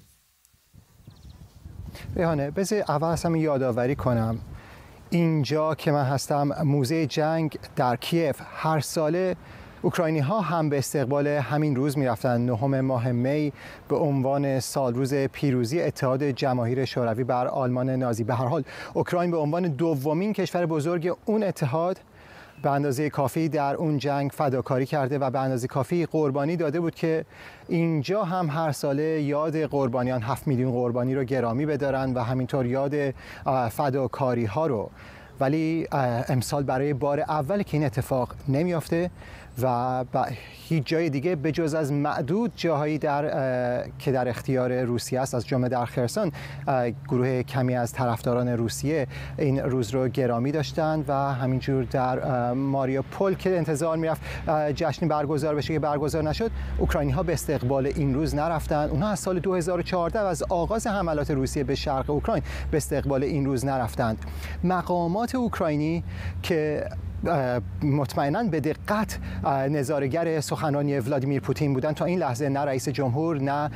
ریحانه، بذار اول از همه یادآوری کنم اینجا که من هستم موزه جنگ در کیف، هر ساله اوکراینی ها هم به استقبال همین روز می رفتن، نهم ماه می، به عنوان سالروز پیروزی اتحاد جماهیر شوروی بر آلمان نازی. به هر حال اوکراین به عنوان دومین کشور بزرگ اون اتحاد به اندازه کافی در اون جنگ فداکاری کرده و به اندازه کافی قربانی داده بود که اینجا هم هر ساله یاد قربانیان، هفت میلیون قربانی رو گرامی بدارن و همینطور یاد فداکاری ها رو. ولی امسال برای بار اول که این اتفاق نمیافته و هیچ جای دیگه به جز از معدود جاهایی در که در اختیار روسیه است، از جمله در خرسون، گروه کمی از طرفداران روسیه این روز رو گرامی داشتند و همینجور در ماریوپول که انتظار میرفت جشنی برگزار بشه که برگزار نشد، اوکراینی ها به استقبال این روز نرفتند. اونها از سال دو هزار و چهارده و از آغاز حملات روسیه به شرق اوکراین به استقبال این روز نرفتند. مقامات اوکراینی که مطمئناً به دقت نظاره‌گر سخنرانی ولادیمیر پوتین بودن، تا این لحظه نه رئیس جمهور نه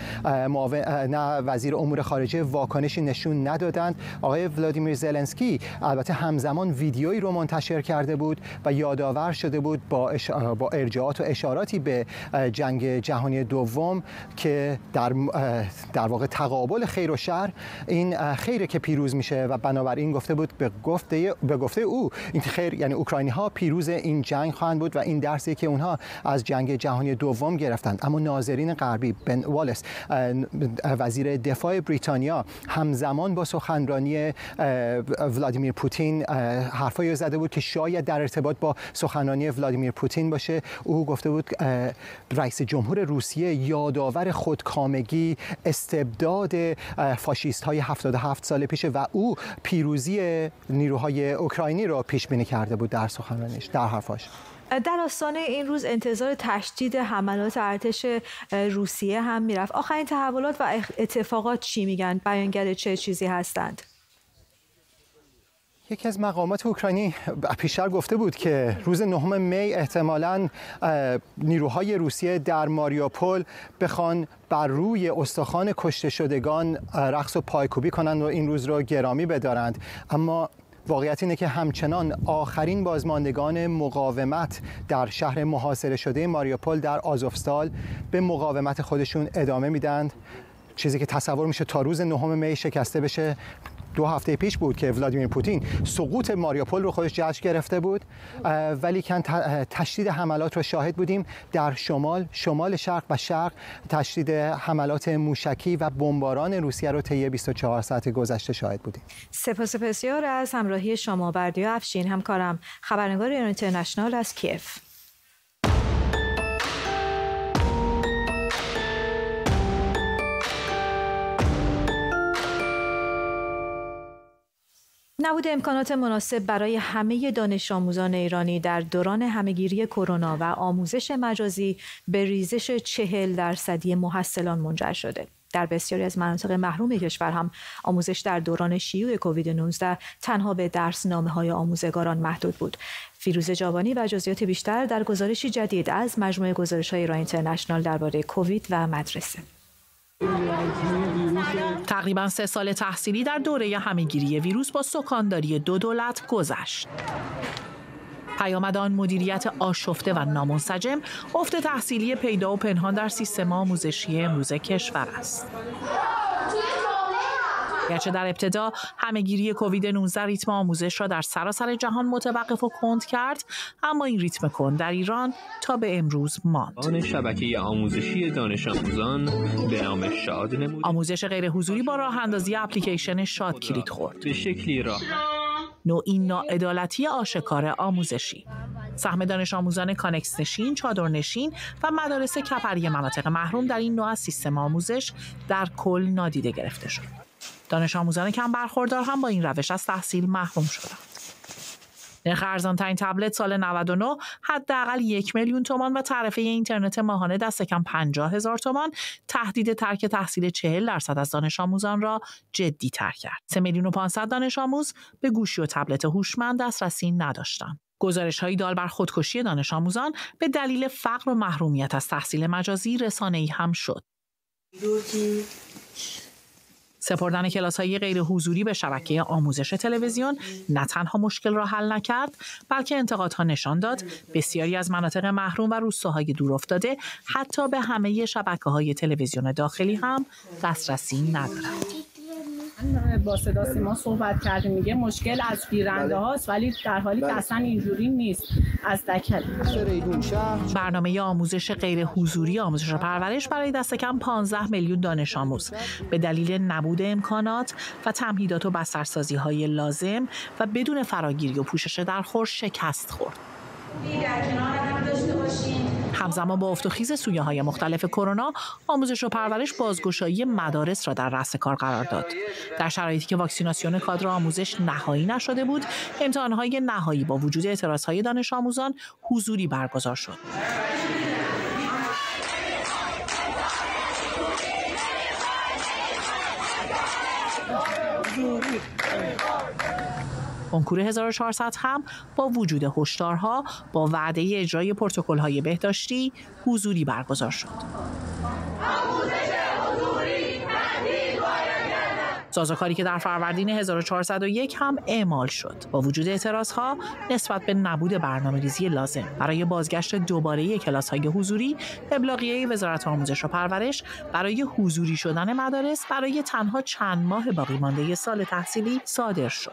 نه وزیر امور خارجه واکنشی نشون ندادند. آقای ولادیمیر زلنسکی البته همزمان ویدیویی رو منتشر کرده بود و یادآور شده بود با اش... با ارجاعات و اشاراتی به جنگ جهانی دوم که در در واقع تقابل خیر و شر، این خیره که پیروز میشه و بنابراین گفته بود به گفته به گفته او این خیر یعنی اوکراینی ها پیروز این جنگ خواهند بود و این درسی که اونها از جنگ جهانی دوم گرفتند. اما ناظرین غربی، بن والیس وزیر دفاع بریتانیا، همزمان با سخنرانی ولادیمیر پوتین حرفایی زده بود که شاید در ارتباط با سخنرانی ولادیمیر پوتین باشه. او گفته بود رئیس جمهور روسیه یادآور خودکامگی، استبداد فاشیست های هفتاد و هفت سال پیشه و او پیروزی نیروهای اوکراینی را پیش بینی کرده بود در سخنرانیش، در حرفاش. در آستانه این روز انتظار تشدید حملات ارتش روسیه هم میرفت. آخرین تحولات و اتفاقات چی میگن؟ بیانگر چه چیزی هستند؟ یکی از مقامات اوکراینی پیشتر گفته بود که روز نهم می احتمالاً نیروهای روسیه در ماریوپول بخوان بر روی استخوان کشته شدگان رقص و پایکوبی کنند و این روز را گرامی بدارند. اما واقعیت اینه که همچنان آخرین بازماندگان مقاومت در شهر محاصره شده ماریوپول در آزوفستال به مقاومت خودشون ادامه میدن. چیزی که تصور میشه تا روز نهم می شکسته بشه. دو هفته پیش بود که ولادیمیر پوتین سقوط ماریوپول رو خودش جشن گرفته بود، ولی کن تشدید حملات رو شاهد بودیم در شمال، شمال شرق و شرق. تشدید حملات موشکی و بمباران روسیه رو طی بیست و چهار ساعت گذشته شاهد بودیم. سپاس بسیار از همراهی شما. بردیا افشین، همکارم، خبرنگار ایران اینترنشنال از کیف. نبود امکانات مناسب برای همه دانش آموزان ایرانی در دوران همهگیری کرونا و آموزش مجازی به ریزش چهل درصدی محصلان منجر شده. در بسیاری از مناطق محروم کشور هم آموزش در دوران شیوع کووید نوزده تنها به درسنامه‌های آموزگاران محدود بود. فیروزه جاوانی و جزئیات بیشتر در گزارشی جدید از مجموعه گزارش‌های ایران اینترنشنال درباره کووید و مدرسه. تقریباً سه سال تحصیلی در دوره همهگیری ویروس با سکانداری دو دولت گذشت. پیامد آن مدیریت آشفته و نامنسجم، افت تحصیلی پیدا و پنهان در سیستم آموزشی امروز کشور است. گرچه در ابتدا همهگیری کووید نوزده ریتم آموزش را در سراسر جهان متوقف و کند کرد، اما این ریتم کند در ایران تا به امروز ماند. آن شبکه آموزشی دانش آموزان به نام شاد نمود. آموزش غیر حضوری با راه اندازی اپلیکیشن شاد کلید خورد. به شکلی راه نوعی ناعدالتی آشکار آموزشی. سهم دانش آموزان کانکس نشین، چادر نشین و مدارس کپری مناطق محروم در این نوع از سیستم آموزش در کل نادیده گرفته شد. دانش آموزان کم برخوردار هم با این روش از تحصیل محروم شدند. نرخ ارزان‌ترین تبلت سال نود و نه حداقل یک میلیون تومان و تعرفه اینترنت ماهانه دست کم پنجاه هزار تومان تهدید ترک تحصیل چهل درصد از دانش آموزان را جدی تر کرد. سه میلیون و پانصد دانش آموز به گوشی و تبلت هوشمند دسترسی نداشتند. گزارش‌هایی دال بر خودکشی دانش آموزان به دلیل فقر و محرومیت از تحصیل مجازی رسانه‌ای هم شد. سپردن کلاس‌های غیر حضوری به شبکه آموزش تلویزیون نه تنها مشکل را حل نکرد، بلکه انتقادها نشان داد بسیاری از مناطق محروم و روستاهای دورافتاده حتی به همه شبکه‌های تلویزیون داخلی هم دسترسی ندارند. با صدا سیما صحبت کردیم، میگه مشکل از گیرنده هاست، ولی در حالی که اصلا اینجوری نیست. از دکل برنامه آموزش غیر حضوری آموزش و پرورش برای دست کم پانزده میلیون دانش آموز به دلیل نبود امکانات و تمهیدات و بسترسازی های لازم و بدون فراگیری و پوشش در خور شکست خورد. همزمان با افت و خیز سویه‌های مختلف کرونا، آموزش و پرورش بازگشایی مدارس را در رأس کار قرار داد. در شرایطی که واکسیناسیون کادر آموزش نهایی نشده بود، امتحان‌های نهایی با وجود اعتراض‌های دانش آموزان حضوری برگزار شد. کنکور هزار و چهارصد هم با وجود هشدارها با وعده اجرای پروتکل‌های بهداشتی حضوری برگزار شد. سازوکاری که در فروردین هزار و چهارصد و یک هم اعمال شد با وجود اعتراضها نسبت به نبود برنامه‌ریزی لازم برای بازگشت دوباره کلاس‌های حضوری، ابلاغیه وزارت آموزش و پرورش برای حضوری شدن مدارس برای تنها چند ماه باقی مانده سال تحصیلی صادر شد.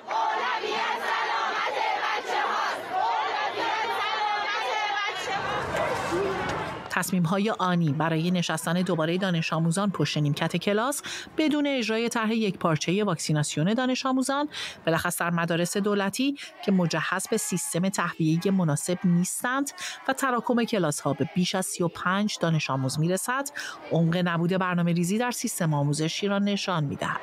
تصمیم‌های آنی برای نشستن دوباره دانش آموزان پشت نیمکت کلاس بدون اجرای طرح یکپارچه واکسیناسیون دانش آموزان، بلخص در مدارس دولتی که مجهز به سیستم تهویه‌ای مناسب نیستند و تراکم کلاس‌ها به بیش از سی و پنج دانش آموز می‌رسد، عمق نبود برنامه‌ریزی در سیستم آموزشی را نشان می‌دهد.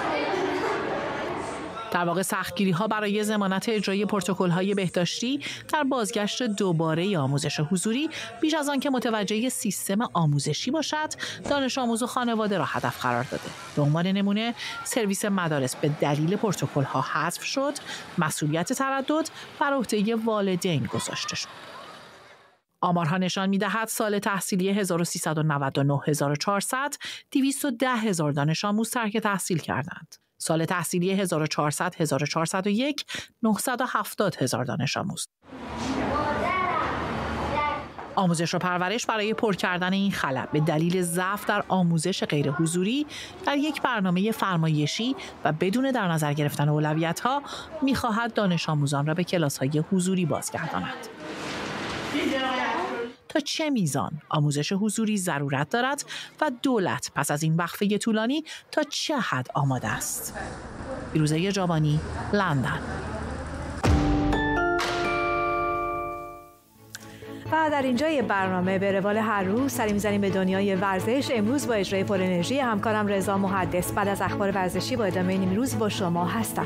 در واقع سختگیری‌ها برای ضمانت اجرای پروتکل‌های بهداشتی در بازگشت دوباره آموزش حضوری بیش از آن که متوجه سیستم آموزشی باشد، دانش آموز و خانواده را هدف قرار داده. به عنوان نمونه، سرویس مدارس به دلیل پروتکل‌ها حذف شد، مسئولیت تردد بر عهده والدین گذاشته شد. آمارها نشان می‌دهد سال تحصیلی هزار و سیصد و نود و نه هزار و چهارصد دویست و ده هزار دانش آموز ترک تحصیل کردند. سال تحصیلی هزار و چهارصد هزار و چهارصد و یک نهصد و هفتاد هزار دانش آموز. آموزش و پرورش برای پر کردن این خلا به دلیل ضعف در آموزش غیر حضوری در یک برنامه فرمایشی و بدون در نظر گرفتن اولویت‌ها می‌خواهد دانش آموزان را به کلاس‌های حضوری بازگرداند. تا چه میزان آموزش حضوری ضرورت دارد و دولت پس از این وقفه طولانی تا چه حد آماده است؟ فیروزه جابانی، لندن. و در اینجای برنامه به روال هر روز سری می‌زنیم به دنیای ورزش. امروز با اجرای پر انرژی همکارم رضا محدث. بعد از اخبار ورزشی با ادامه نیم روز با شما هستم.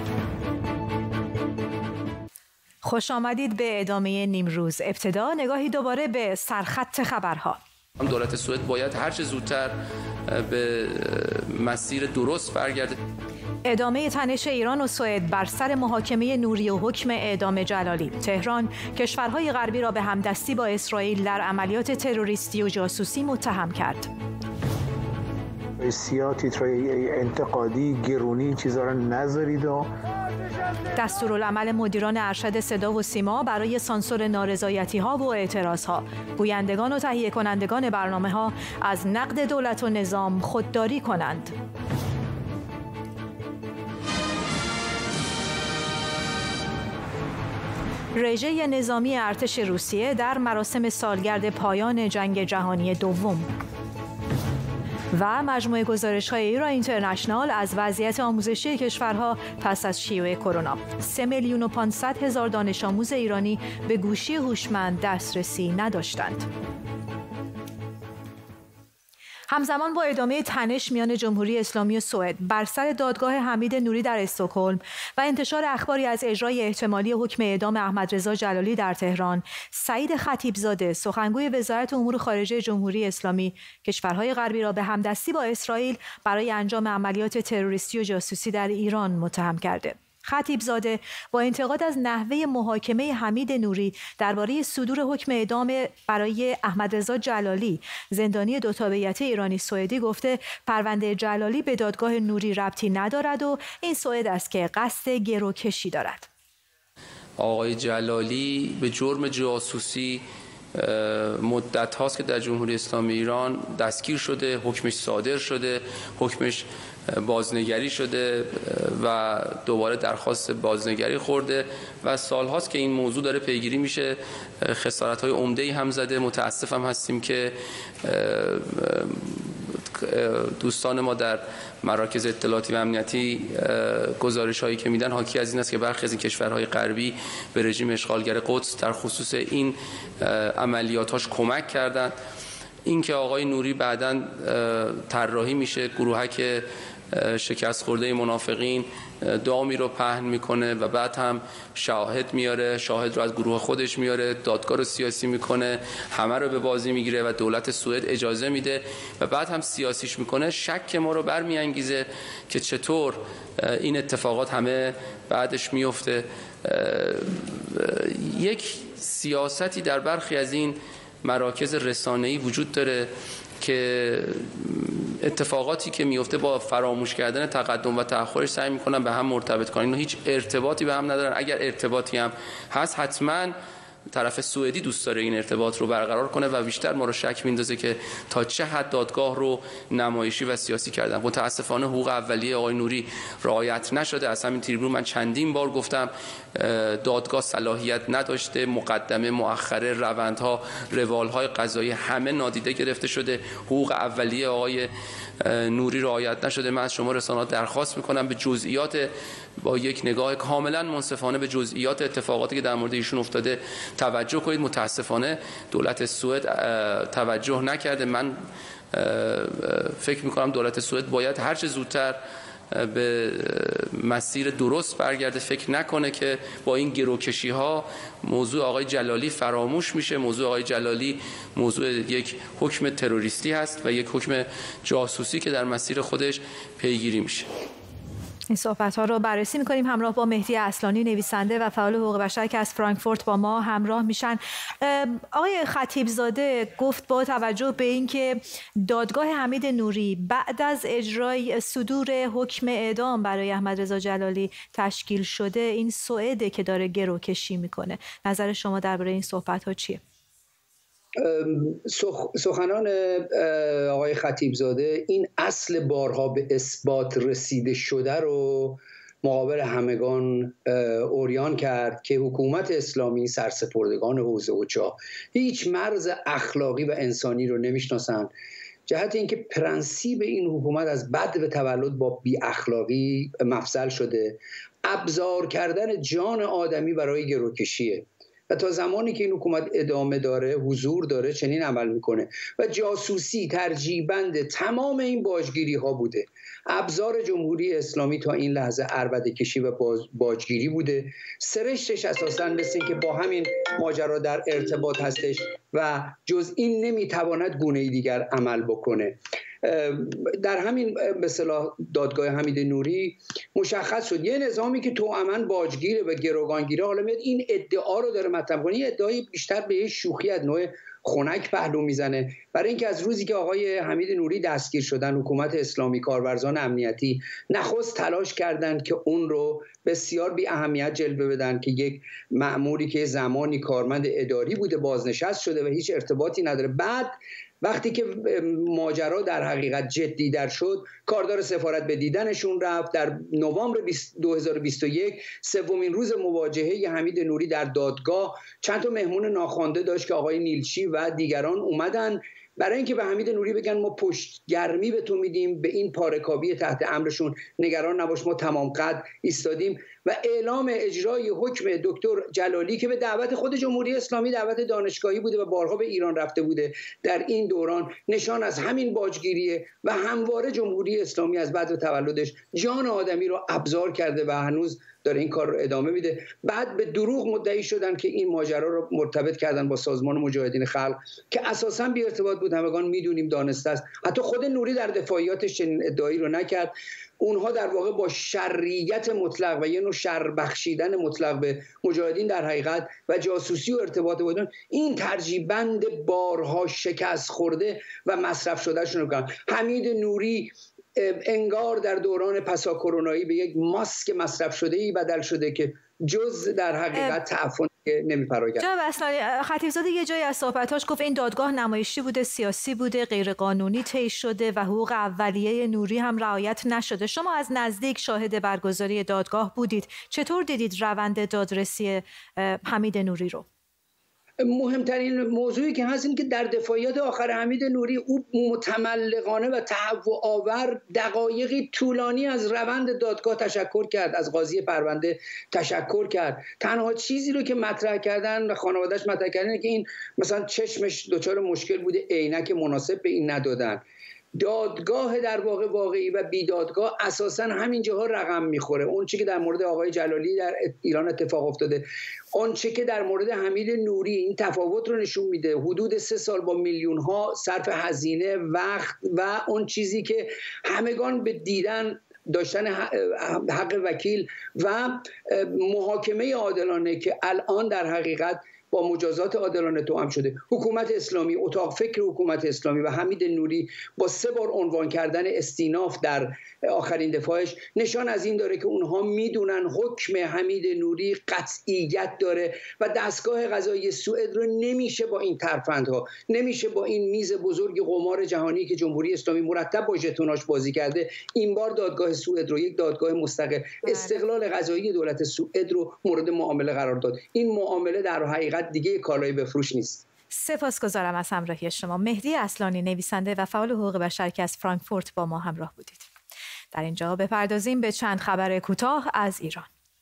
خوش آمدید به ادامه نیمروز. ابتدا نگاهی دوباره به سرخط خبرها. دولت سوئد باید هر چه زودتر به مسیر درست برگرده. ادامه تنش ایران و سوئد بر سر محاکمه نوری و حکم اعدام جلالی. تهران کشورهای غربی را به همدستی با اسرائیل در عملیات تروریستی و جاسوسی متهم کرد. سیاه تیترهای انتقادی گرونی این چیزها را نذارید. و دستورالعمل مدیران ارشد صدا و سیما برای سانسور نارضایتی‌ها و اعتراض‌ها. گویندگان و تهیه کنندگان برنامه‌ها از نقد دولت و نظام خودداری کنند. رژه نظامی ارتش روسیه در مراسم سالگرد پایان جنگ جهانی دوم. و مجموعه گزارش‌های ایران اینترنشنال از وضعیت آموزشی کشورها پس از شیوع کرونا. سه میلیون و پانصد هزار دانش آموز ایرانی به گوشی هوشمند دسترسی نداشتند. همزمان با ادامه تنش میان جمهوری اسلامی و سوئد بر سر دادگاه حمید نوری در استکهلم و انتشار اخباری از اجرای احتمالی حکم اعدام احمدرضا جلالی در تهران، سعید خطیبزاده سخنگوی وزارت امور خارجه جمهوری اسلامی کشورهای غربی را به همدستی با اسرائیل برای انجام عملیات تروریستی و جاسوسی در ایران متهم کرده. خطیبزاده با انتقاد از نحوه محاکمه حمید نوری درباره صدور حکم اعدام برای احمدرضا جلالی زندانی دو تابعیت ایرانی سوئدی گفته پرونده جلالی به دادگاه نوری ربطی ندارد و این سوئد است که قصد گروکشی دارد. آقای جلالی به جرم جاسوسی مدت هاست که در جمهوری اسلامی ایران دستگیر شده، حکمش صادر شده، حکمش بازنگری شده و دوباره درخواست بازنگری خورده و سال هاست که این موضوع داره پیگیری میشه. خسارت های عمده‌ای هم زده. متاسفم هستیم که دوستان ما در مراکز اطلاعاتی و امنیتی گزارش هایی که میدن حاکی از این است که برخی از این کشورهای غربی به رژیم اشغالگر قدس در خصوص این عملیاتاش کمک کردند. این که آقای نوری بعداً طراحی میشه، گروهک شکست خورده منافقین دامی رو پهن میکنه و بعد هم شاهد میاره، شاهد رو از گروه خودش میاره، دادگاه رو سیاسی میکنه، همه رو به بازی میگیره و دولت سوئد اجازه میده و بعد هم سیاسیش میکنه. شک ما رو برمیانگیزه که چطور این اتفاقات همه بعدش میفته. یک سیاستی در برخی از این مراکز رسانه‌ای وجود داره که اتفاقاتی که میفته با فراموش کردن تقدم و تأخرش سعی میکنن به هم مرتبط کنن. اینو هیچ ارتباطی به هم ندارن. اگر ارتباطی هم هست حتما طرف سوئدی دوست داره این ارتباط رو برقرار کنه و بیشتر ما رو شک میندازه که تا چه حد دادگاه رو نمایشی و سیاسی کردن. متاسفانه حقوق اولیه آقای نوری رعایت نشده. از همین تریبون من چندین بار گفتم دادگاه صلاحیت نداشته، مقدمه مؤخره، روندها، روالهای قضایی همه نادیده گرفته شده، حقوق اولیه آقای نوری رعایت نشده. من از شما رسانه‌ها درخواست میکنم به جزئیات، با یک نگاه کاملا منصفانه به جزئیات اتفاقاتی که در مورد ایشون افتاده توجه کنید. متاسفانه دولت سوئد توجه نکرده. من فکر میکنم دولت سوئد باید هر چه زودتر به مسیر درست برگرده، فکر نکنه که با این گروکشی ها موضوع آقای جلالی فراموش میشه. موضوع آقای جلالی موضوع یک حکم تروریستی هست و یک حکم جاسوسی که در مسیر خودش پیگیری میشه. این صحبت‌ها رو بررسی می‌کنیم همراه با مهدی اصلانی، نویسنده و فعال حقوق بشر که از فرانکفورت با ما همراه میشن. آقای خطیبزاده گفت با توجه به اینکه دادگاه حمید نوری بعد از اجرای صدور حکم اعدام برای احمدرضا جلالی تشکیل شده، این سوئده که داره گروکشی میکنه. نظر شما درباره این صحبت‌ها چیه؟ سخنان آقای خطیبزاده این اصل بارها به اثبات رسیده شده رو مقابل همگان اوریان کرد که حکومت اسلامی سرسپردگان حوزه و چاه هیچ مرز اخلاقی و انسانی رو نمیشناسند. جهت اینکه پرنسیب این حکومت از بد به تولد با بی اخلاقی مفصل شده، ابزار کردن جان آدمی برای گروکشیه و تا زمانی که این حکومت ادامه داره، حضور داره، چنین عمل میکنه و جاسوسی ترجیبند تمام این باجگیری ها بوده. ابزار جمهوری اسلامی تا این لحظه عربده کشی و باجگیری بوده. سرشتش اساساً مثل این که با همین ماجرا در ارتباط هستش و جز این نمیتواند گونه دیگر عمل بکنه. در همین به اصطلاح دادگاه حمید نوری مشخص شد یه نظامی که تواما باجگیره و گروگانگیره حالا میاد این ادعا رو داره مطرح کنه. این ادعای بیشتر به شوخی از نوع خنک پهلو میزنه، برای اینکه از روزی که آقای حمید نوری دستگیر شدن حکومت اسلامی، کارورزان امنیتی نخست تلاش کردند که اون رو بسیار بی اهمیت جلوه بدن که یک مأموری که زمانی کارمند اداری بوده بازنشست شده و هیچ ارتباطی نداره. بعد وقتی که ماجرا در حقیقت جدی در شد، کاردار سفارت به دیدنشون رفت. در نوامبر دو هزار و بیست و یک سومین روز مواجهه حمید نوری در دادگاه چند تا مهمون ناخوانده داشت که آقای نیلچی و دیگران اومدن برای اینکه به حمید نوری بگن ما پشت گرمی به تو میدیم، به این پاره‌کاوی تحت امرشون نگران نباش، ما تمام قد ایستادیم. و اعلام اجرای حکم دکتر جلالی که به دعوت خود جمهوری اسلامی دعوت دانشگاهی بوده و بارها به ایران رفته بوده در این دوران، نشان از همین باجگیریه و همواره جمهوری اسلامی از بعد تولدش جان آدمی رو ابزار کرده و هنوز داره این کار رو ادامه میده. بعد به دروغ مدعی شدن که این ماجرا رو مرتبط کردن با سازمان مجاهدین خلق که اساساً بی ارتباط بود، همگان میدونیم، دانسته است. حتی خود نوری در دفاعیاتش چنین ادعایی رو نکرد. اونها در واقع با شریعت مطلق و یه نوع شر بخشیدن مطلق به مجاهدین در حقیقت و جاسوسی و ارتباط بودن این ترجیبند بارها شکست خورده و مصرف شده شون رو کردن. حمید نوری انگار در دوران پسا کرونایی به یک ماسک مصرف شده ای بدل شده که جز در حقیقت تعفن نمیپراگند. جناب اصلانی، خطیبزاده یه جایی از صحبتاش گفت این دادگاه نمایشی بوده، سیاسی بوده، غیرقانونی طی شده و حقوق اولیه نوری هم رعایت نشده. شما از نزدیک شاهد برگزاری دادگاه بودید، چطور دیدید روند دادرسی حمید نوری رو؟ مهمترین موضوعی که هست این که در دفاعیات آخر حمید نوری او متملقانه و تهوع آور دقایقی طولانی از روند دادگاه تشکر کرد، از قاضی پرونده تشکر کرد. تنها چیزی رو که مطرح کردن و خانواده‌اش مطرح کردن که این مثلا چشمش دچار مشکل بوده، عینک مناسب به این ندادن. دادگاه در واقع واقعی و بیدادگاه اساساً همین جاها رقم میخوره. اون چیزی که در مورد آقای جلالی در ایران اتفاق افتاده، اون چیزی که در مورد حمید نوری این تفاوت رو نشون میده. حدود سه سال با میلیون ها صرف هزینه، وقت و اون چیزی که همگان به دیدن داشتن حق وکیل و محاکمه عادلانه که الان در حقیقت با مجازات عادلانه توأم شده. حکومت اسلامی، اتاق فکر حکومت اسلامی و حمید نوری با سه بار عنوان کردن استیناف در آخرین دفاعش نشان از این داره که اونها میدونن حکم حمید نوری قطعیت داره و دستگاه قضایی سوئد رو نمیشه با این ترفندها، نمیشه با این میز بزرگ قمار جهانی که جمهوری اسلامی مرتب با ژتوناش بازی کرده، این بار دادگاه سوئد رو، یک دادگاه مستقل، استقلال قضایی دولت سوئد رو مورد معامله قرار داد. این معامله در حقیقت دیگه کالای بفروش نیست. سپاسگزارم از همراهی شما. مهدی اصلانی، نویسنده و فعال حقوق بشر که از فرانکفورت با ما همراه بودید. در اینجا بپردازیم به چند خبر کوتاه از ایران.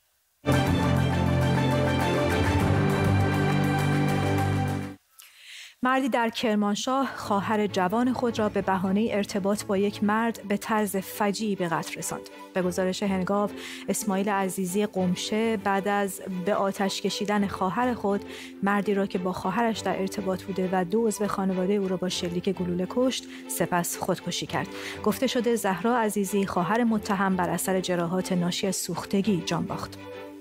مردی در کرمانشاه خواهر جوان خود را به بهانه ارتباط با یک مرد به طرز فجیعی به قتل رساند. به گزارش هنگاو، اسماعیل عزیزی قمشه بعد از به آتش کشیدن خواهر خود، مردی را که با خواهرش در ارتباط بوده و دو عضو خانواده او را با شلیک گلوله کشت، سپس خودکشی کرد. گفته شده زهرا عزیزی، خواهر متهم، بر اثر جراحات ناشی از سوختگی جان باخت.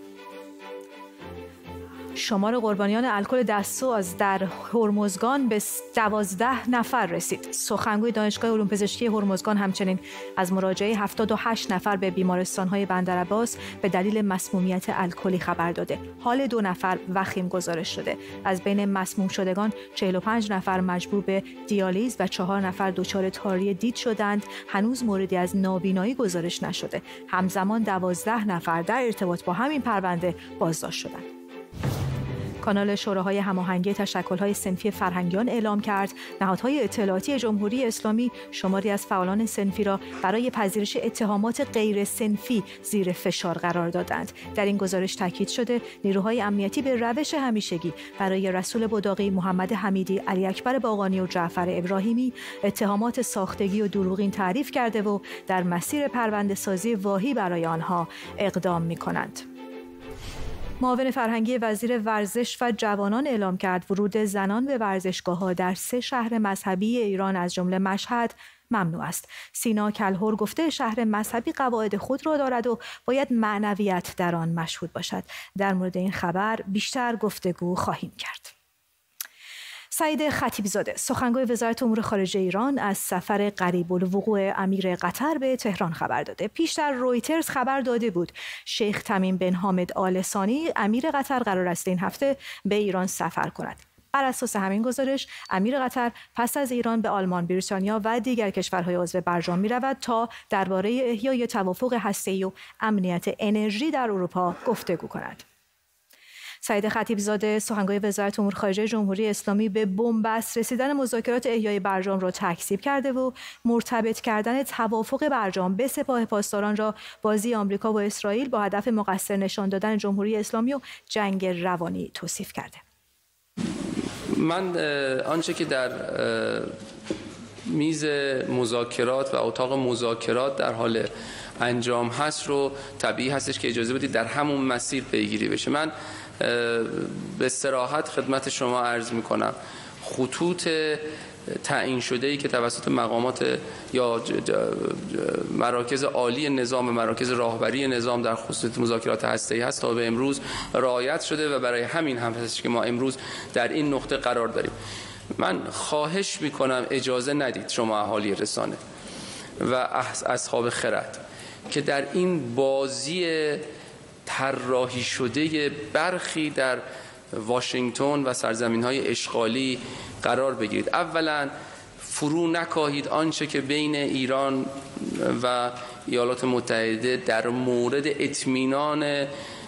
شمار قربانیان الکل دستسوز در هرمزگان به دوازده نفر رسید. سخنگوی دانشگاه علوم پزشکی هرمزگان همچنین از مراجعه هفتاد و هشت نفر به بیمارستان‌های بندرعباس به دلیل مسمومیت الکلی خبر داده. حال دو نفر وخیم گزارش شده. از بین مسموم شدگان چهل و پنج نفر مجبور به دیالیز و چهار نفر دچار تاری دید شدند. هنوز موردی از نابینایی گزارش نشده. همزمان دوازده نفر در ارتباط با همین پرونده بازداشت شدند. کانال شوراهای هماهنگی تشکل‌های صنفی فرهنگیان اعلام کرد نهادهای اطلاعاتی جمهوری اسلامی شماری از فعالان صنفی را برای پذیرش اتهامات غیر صنفی زیر فشار قرار دادند. در این گزارش تاکید شده نیروهای امنیتی به روش همیشگی برای رسول بداقی، محمد حمیدی، علی اکبر باقانی و جعفر ابراهیمی اتهامات ساختگی و دروغین تعریف کرده و در مسیر پرونده‌سازی واهی برای آنها اقدام می‌کنند. معاون فرهنگی وزیر ورزش و جوانان اعلام کرد ورود زنان به ورزشگاه‌ها در سه شهر مذهبی ایران از جمله مشهد ممنوع است. سینا کلهر گفته شهر مذهبی قواعد خود را دارد و باید معنویت در آن مشهود باشد. در مورد این خبر بیشتر گفتگو خواهیم کرد. سعید خطیبزاده، سخنگوی وزارت امور خارجه ایران، از سفر قریب الوقوع امیر قطر به تهران خبر داده. پیشتر رویترز خبر داده بود شیخ تمیم بن حامد آل ثانی امیر قطر قرار است این هفته به ایران سفر کند. بر اساس همین گزارش امیر قطر پس از ایران به آلمان، بریتانیا و دیگر کشورهای عضو برجام می‌رود تا درباره احیای توافق هسته‌ای و امنیت انرژی در اروپا گفتگو کند. سعید خطیبزاده سخنگوی وزارت امور خارجه جمهوری اسلامی به بن‌بست رسیدن مذاکرات احیای برجام را تکذیب کرده و مرتبط کردن توافق برجام به سپاه پاسداران را بازی آمریکا و اسرائیل با هدف مقصر نشان دادن جمهوری اسلامی و جنگ روانی توصیف کرده. من آنچه که در میز مذاکرات و اتاق مذاکرات در حال انجام هست رو طبیعی هستش که اجازه بدید در همون مسیر پیگیری بشه. من به صراحت خدمت شما عرض میکنم خطوط تعیین شده‌ای که توسط مقامات یا مراکز عالی نظام، مراکز راهبری نظام در خصوص مذاکرات هسته‌ای هست تا به امروز رعایت شده و برای همین هم هست که ما امروز در این نقطه قرار داریم. من خواهش میکنم اجازه ندید شما اهالی رسانه و اصحاب خرد که در این بازی طراحی شده برخی در واشنگتن و سرزمین‌های اشغالی قرار بگیرید. اولا فرو نکاهید آنچه که بین ایران و ایالات متحده در مورد اطمینان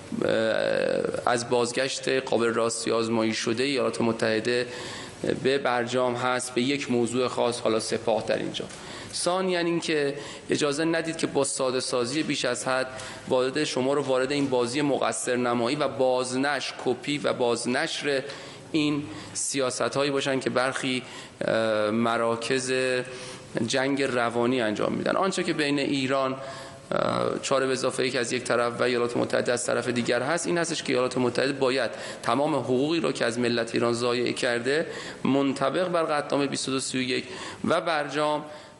از بازگشت قابل راستی آزمایی شده ایالات متحده به برجام هست به یک موضوع خاص، حالا سپاه در اینجا. ثانیاً این که اجازه ندید که با ساده سازی بیش از حد وارد شما رو وارد این بازی مقصر نمایی و بازنشر کپی و بازنشر این سیاست هایی باشن که برخی مراکز جنگ روانی انجام میدن. آنچه که بین ایران چهار به اضافه یک از یک طرف و ایالات متحده از طرف دیگر هست این هستش که ایالات متحده باید تمام حقوقی رو که از ملت ایران ضایع کرده منطبق بر قطعنامه بیست و دو سی و یک و برجام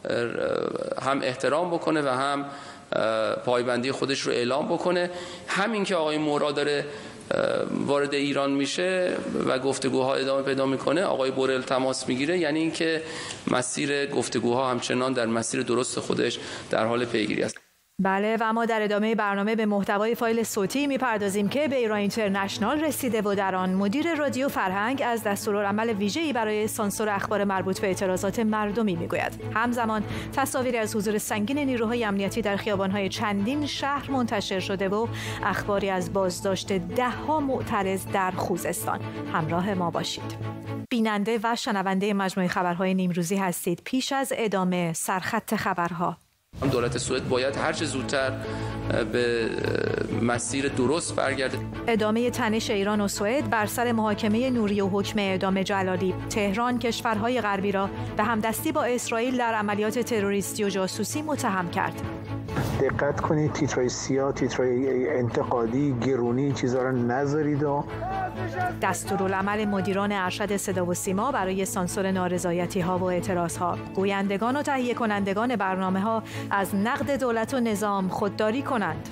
هم احترام بکنه و هم پایبندی خودش رو اعلام بکنه. همین که آقای مورا داره وارد ایران میشه و گفتگوها ادامه پیدا میکنه، آقای بورل تماس میگیره، یعنی اینکه مسیر گفتگوها همچنان در مسیر درست خودش در حال پیگیری است. بله و ما در ادامه برنامه به محتوای فایل صوتی میپردازیم که به ایران اینترنشنال رسیده و در آن مدیر رادیو فرهنگ از دستورالعمل ویژه‌ای برای سانسور اخبار مربوط به اعتراضات مردمی میگوید. همزمان تصاویری از حضور سنگین نیروهای امنیتی در خیابان‌های چندین شهر منتشر شده و اخباری از بازداشت ده‌ها معترض در خوزستان. همراه ما باشید. بیننده و شنونده مجموعه خبرهای نیمروزی هستید. پیش از ادامه سرخط خبرها. دولت سوئد باید هر چه زودتر به مسیر درست برگرده. ادامه تنش ایران و سوئد بر سر محاکمه نوری و حکم اعدام جلالی. تهران کشورهای غربی را به همدستی با اسرائیل در عملیات تروریستی و جاسوسی متهم کرد. دقت کنید تیترهای سیاه، تیترهای انتقادی، گرونی چیزا رو نذارید. و دستورالعمل مدیران ارشد صدا و سیما برای سانسور نارضایتی ها و اعتراض ها. گویندگان و تهیه کنندگان برنامه ها از نقد دولت و نظام خودداری کنند.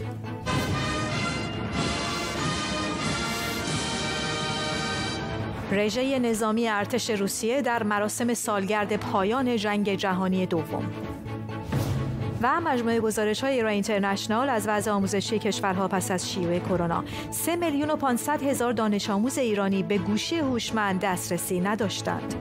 رژه نظامی ارتش روسیه در مراسم سالگرد پایان جنگ جهانی دوم. و مجموعه گزارش‌های ایران اینترنشنال از وضع آموزشی کشورها پس از شیوع کرونا. سه میلیون و پانصد هزار دانش آموز ایرانی به گوشی هوشمند دسترسی نداشتند.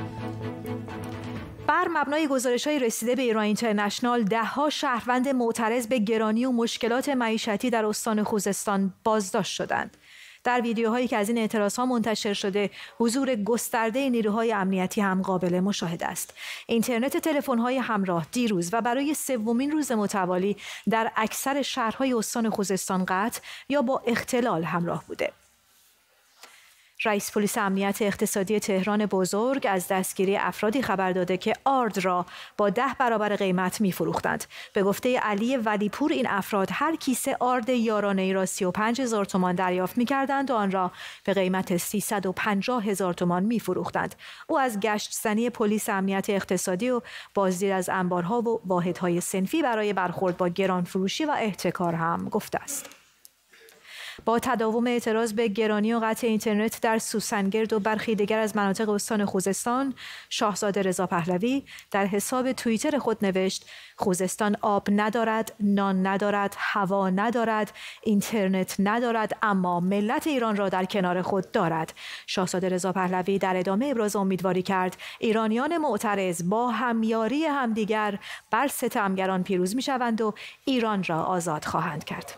بر مبنای گزارش‌های رسیده به ایران اینترنشنال، ده‌ها شهروند معترض به گرانی و مشکلات معیشتی در استان خوزستان بازداشت شدند. در ویدیوهایی که از این اعتراضها منتشر شده، حضور گسترده نیروهای امنیتی هم قابل مشاهده است. اینترنت تلفن‌های همراه دیروز و برای سومین روز متوالی در اکثر شهرهای استان خوزستان قطع یا با اختلال همراه بوده. رئیس پلیس امنیت اقتصادی تهران بزرگ از دستگیری افرادی خبر داده که آرد را با ده برابر قیمت می‌فروختند. به گفته علی ولیپور این افراد هر کیسه آرد یارانه‌ای را سی و پنج هزار تومان دریافت می‌کردند و آن را به قیمت سیصد و پنجاه هزار تومان می‌فروختند. او از گشت‌زنی پلیس امنیت اقتصادی و بازدید از انبارها و واحدهای صنفی برای برخورد با گرانفروشی و احتکار هم گفته است. با تداوم اعتراض به گرانی و قطع اینترنت در سوسنگرد و برخی دیگر از مناطق استان خوزستان، شاهزاده رضا پهلوی در حساب توییتر خود نوشت: خوزستان آب ندارد، نان ندارد، هوا ندارد، اینترنت ندارد، اما ملت ایران را در کنار خود دارد. شاهزاده رضا پهلوی در ادامه ابراز امیدواری کرد ایرانیان معترض با همیاری همدیگر بر ستمگران پیروز می‌شوند و ایران را آزاد خواهند کرد.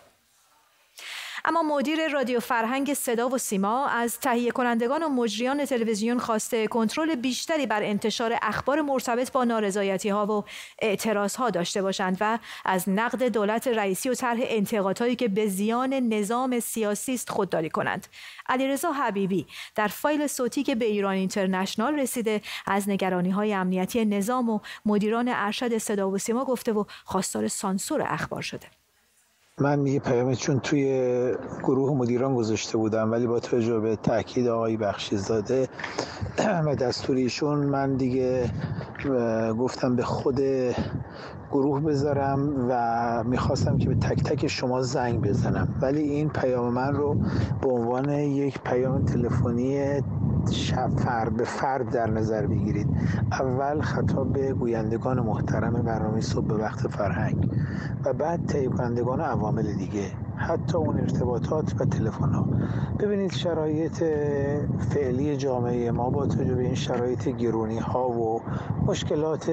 اما مدیر رادیو فرهنگ صدا و سیما از تهیه کنندگان و مجریان تلویزیون خواسته کنترل بیشتری بر انتشار اخبار مرتبط با نارضایتی‌ها و اعتراض‌ها داشته باشند و از نقد دولت رئیسی و طرح انتقادهایی که به زیان نظام سیاسی است خودداری کنند. علیرضا حبیبی در فایل صوتی که به ایران اینترنشنال رسیده از نگرانی‌های امنیتی نظام و مدیران ارشد صدا و سیما گفته و خواستار سانسور اخبار شده. من یه پیام چون توی گروه مدیران گذاشته بودم، ولی با توجه به تاکید آقای بخشیزاده و دستوریشون من دیگه گفتم به خود گروه بذارم و میخواستم که به تک تک شما زنگ بزنم، ولی این پیام من رو به عنوان یک پیام تلفنی فرد به فرد در نظر بگیرید. اول خطاب به گویندگان محترم برنامه صبح به وقت فرهنگ و بعد تهیه کنندگان و عوامل دیگه، حتی اون ارتباطات و تلفن ها. ببینید شرایط فعلی جامعه ما با توجه به این شرایط گرونی ها و مشکلات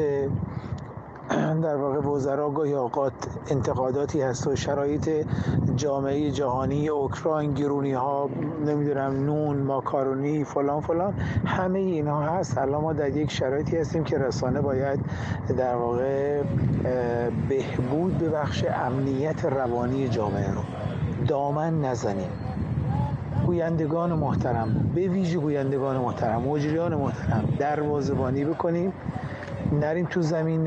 در واقع وزرا گاهی اوقات انتقاداتی هست و شرایط جامعه جهانی، اوکراین، گرونی ها، نمیدونم نون، ماکارونی، فلان فلان، همه اینها هست. الان ما در یک شرایطی هستیم که رسانه باید در واقع بهبود ببخش امنیت روانی جامعه رو، دامن نزنیم. گویندگان محترم، به ویژه گویندگان محترم، مجریان محترم، دروازه‌بانی بکنیم، نریم تو زمین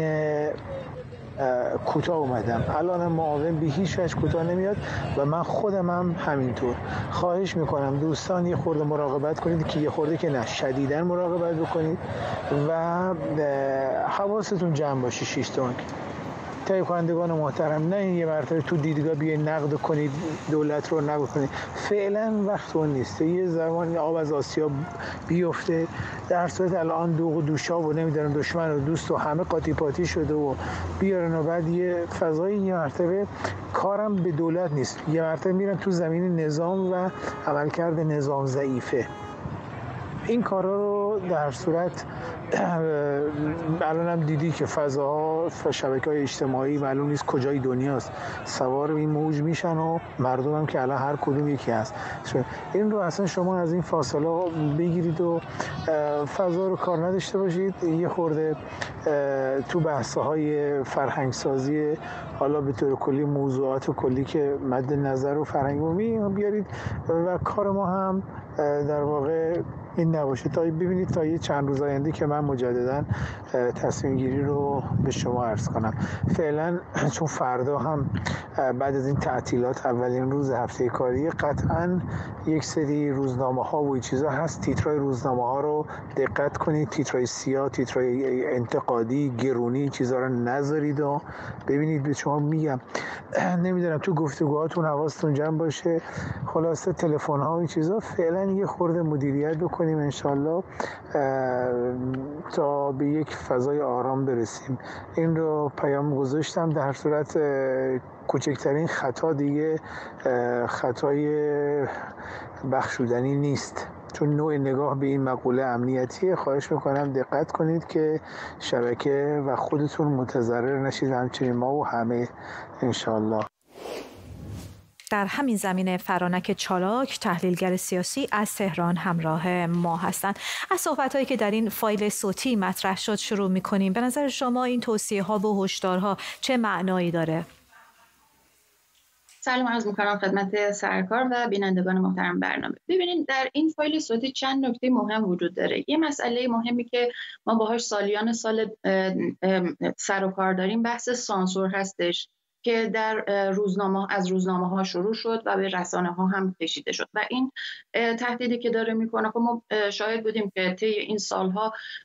کوتاه اومدم. الان معاون به هیچ وجه کوتاه نمیاد و من خودم هم همینطور. خواهش میکنم دوستان یه خورده مراقبت کنید، که یه خورده که نه شدیداً مراقبت بکنید و حواستون جمع باشه. شش تانک تهیه کنندگان محترم، نه این یه مرتبه تو دیدگاه بیاین نقد کنید دولت رو، نقد کنید. فعلا وقت اون نیست. یه زمانی آب از آسیا بیفته، در صورت الان دوغ و دوشا و نمیدونم دشمن و دوست و همه قاطی پاتی شده و بیارن و بعد یه فضای یه مرتبه کارم به دولت نیست. یه مرتبه میرن تو زمین نظام و عملکرد نظام ضعیفه. این کارا رو در صورت الان هم دیدی که فضاها و شبکه‌های اجتماعی معلوم نیست کجای دنیاست، سوار این موج میشن و مردم هم که الان هر کدوم یکی هست. این رو اصلا شما از این فاصله بگیرید و فضا رو کار نداشته باشید. یه خورده تو بحث‌های فرهنگسازی حالا به طور کلی موضوعات کلی که مد نظر و فرهنگ رو بیارید و کار ما هم در واقع این نباشه. تا ببینید تا یه چند روز آینده که من مجددا تصمیم گیری رو به شما عرض کنم. فعلا چون فردا هم بعد از این تعطیلات اولین روز هفته کاری، قطعا یک سری روزنامه ها و چیزا هست، تیترهای روزنامه ها رو دقت کنید، تیترهای سیاه، تیترهای انتقادی، گرونی، چیزا رو نذارید و ببینید. به شما میگم نمیدونم تو گفتگوهاتون حواستون جمع باشه. خلاصه تلفن ها و این چیزا فعلا یه خورده مدیریت بکنیم انشالله تا به یک فضای آرام برسیم. این رو پیام گذاشتم. در صورت کوچکترین خطا دیگه خطای بخشودنی نیست، چون نوع نگاه به این مقوله امنیتیه. خواهش میکنم دقت کنید که شبکه و خودتون متضرر نشید، همچنین ما و همه انشالله. در همین زمینه فرانک چالاک تحلیلگر سیاسی از تهران همراه ما هستند. از صحبت‌هایی که در این فایل صوتی مطرح شد شروع می‌کنیم. به نظر شما این توصیه‌ها و هشدارها چه معنایی داره؟ سلام عرض می‌کنم خدمت سرکار و بینندگان محترم برنامه. ببینید در این فایل صوتی چند نکته مهم وجود داره. یه مسئله مهمی که ما باهاش سالیان سال سر و کار داریم بحث سانسور هستش که در روزنامه از روزنامه ها شروع شد و به رسانه ها هم کشیده شد و این تهدیدی که داره میکنه. خب ما شاهد بودیم که طی این سالها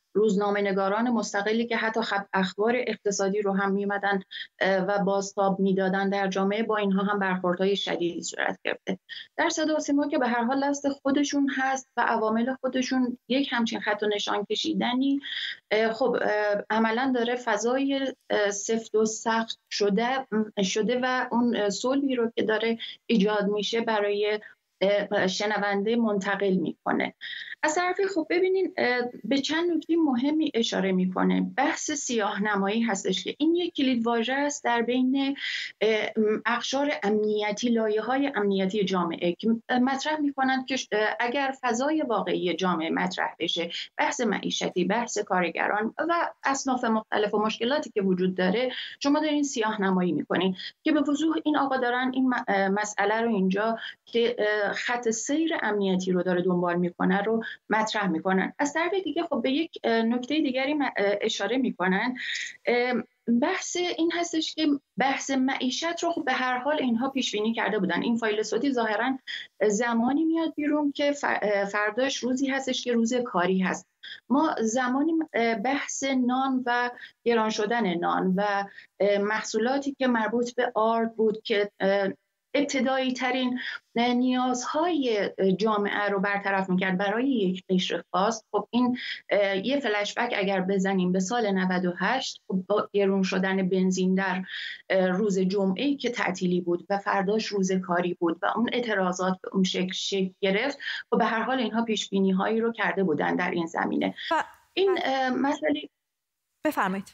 روزنامه‌نگاران مستقلی که حتی اخبار اقتصادی رو هم می‌اومدن و بازتاب میدادن در جامعه، با اینها هم برخوردهای شدیدی صورت گرفته. در صدا و سیما که به هر حال دست خودشون هست و عوامل خودشون یک همچین خط و نشان کشیدنی، خب عملاً داره فضای سفت و سخت شده شده و اون صلحی رو که داره ایجاد میشه برای شنونده منتقل میکنه. از طرفی خب ببینین به چند نکته مهمی اشاره میکنه. بحث سیاه نمایی هستش که این یک کلید واژه است در بین اقشار امنیتی، لایه‌های امنیتی جامعه که مطرح میکنند که اگر فضای واقعی جامعه مطرح بشه، بحث معیشتی، بحث کارگران و اصناف مختلف و مشکلاتی که وجود داره، شما دارین سیاه نمایی میکنین که به وضوح این آقا دارن این مسئله رو اینجا که خط سیر امنیتی رو داره دنبال میکنه رو مطرح میکنن. از طرف دیگه خب به یک نکته دیگری اشاره میکنن، بحث این هستش که بحث معیشت رو خب به هر حال اینها پیش بینی کرده بودن. این فایل صوتی ظاهرا زمانی میاد بیرون که فرداش روزی هستش که روز کاری هست. ما زمانی بحث نان و گران شدن نان و محصولاتی که مربوط به آرد بود که ابتدایی ترین نیازهای جامعه رو برطرف میکرد برای یک قشر خاص. خب این یه فلش بک اگر بزنیم به سال نود و هشت، خب با گرون شدن بنزین در روز جمعه که تعطیلی بود و فرداش روز کاری بود و اون اعتراضات به اون شکل شکل گرفت، خب به هر حال اینها پیش بینی هایی رو کرده بودن در این زمینه. و این مسئله بفرمایید.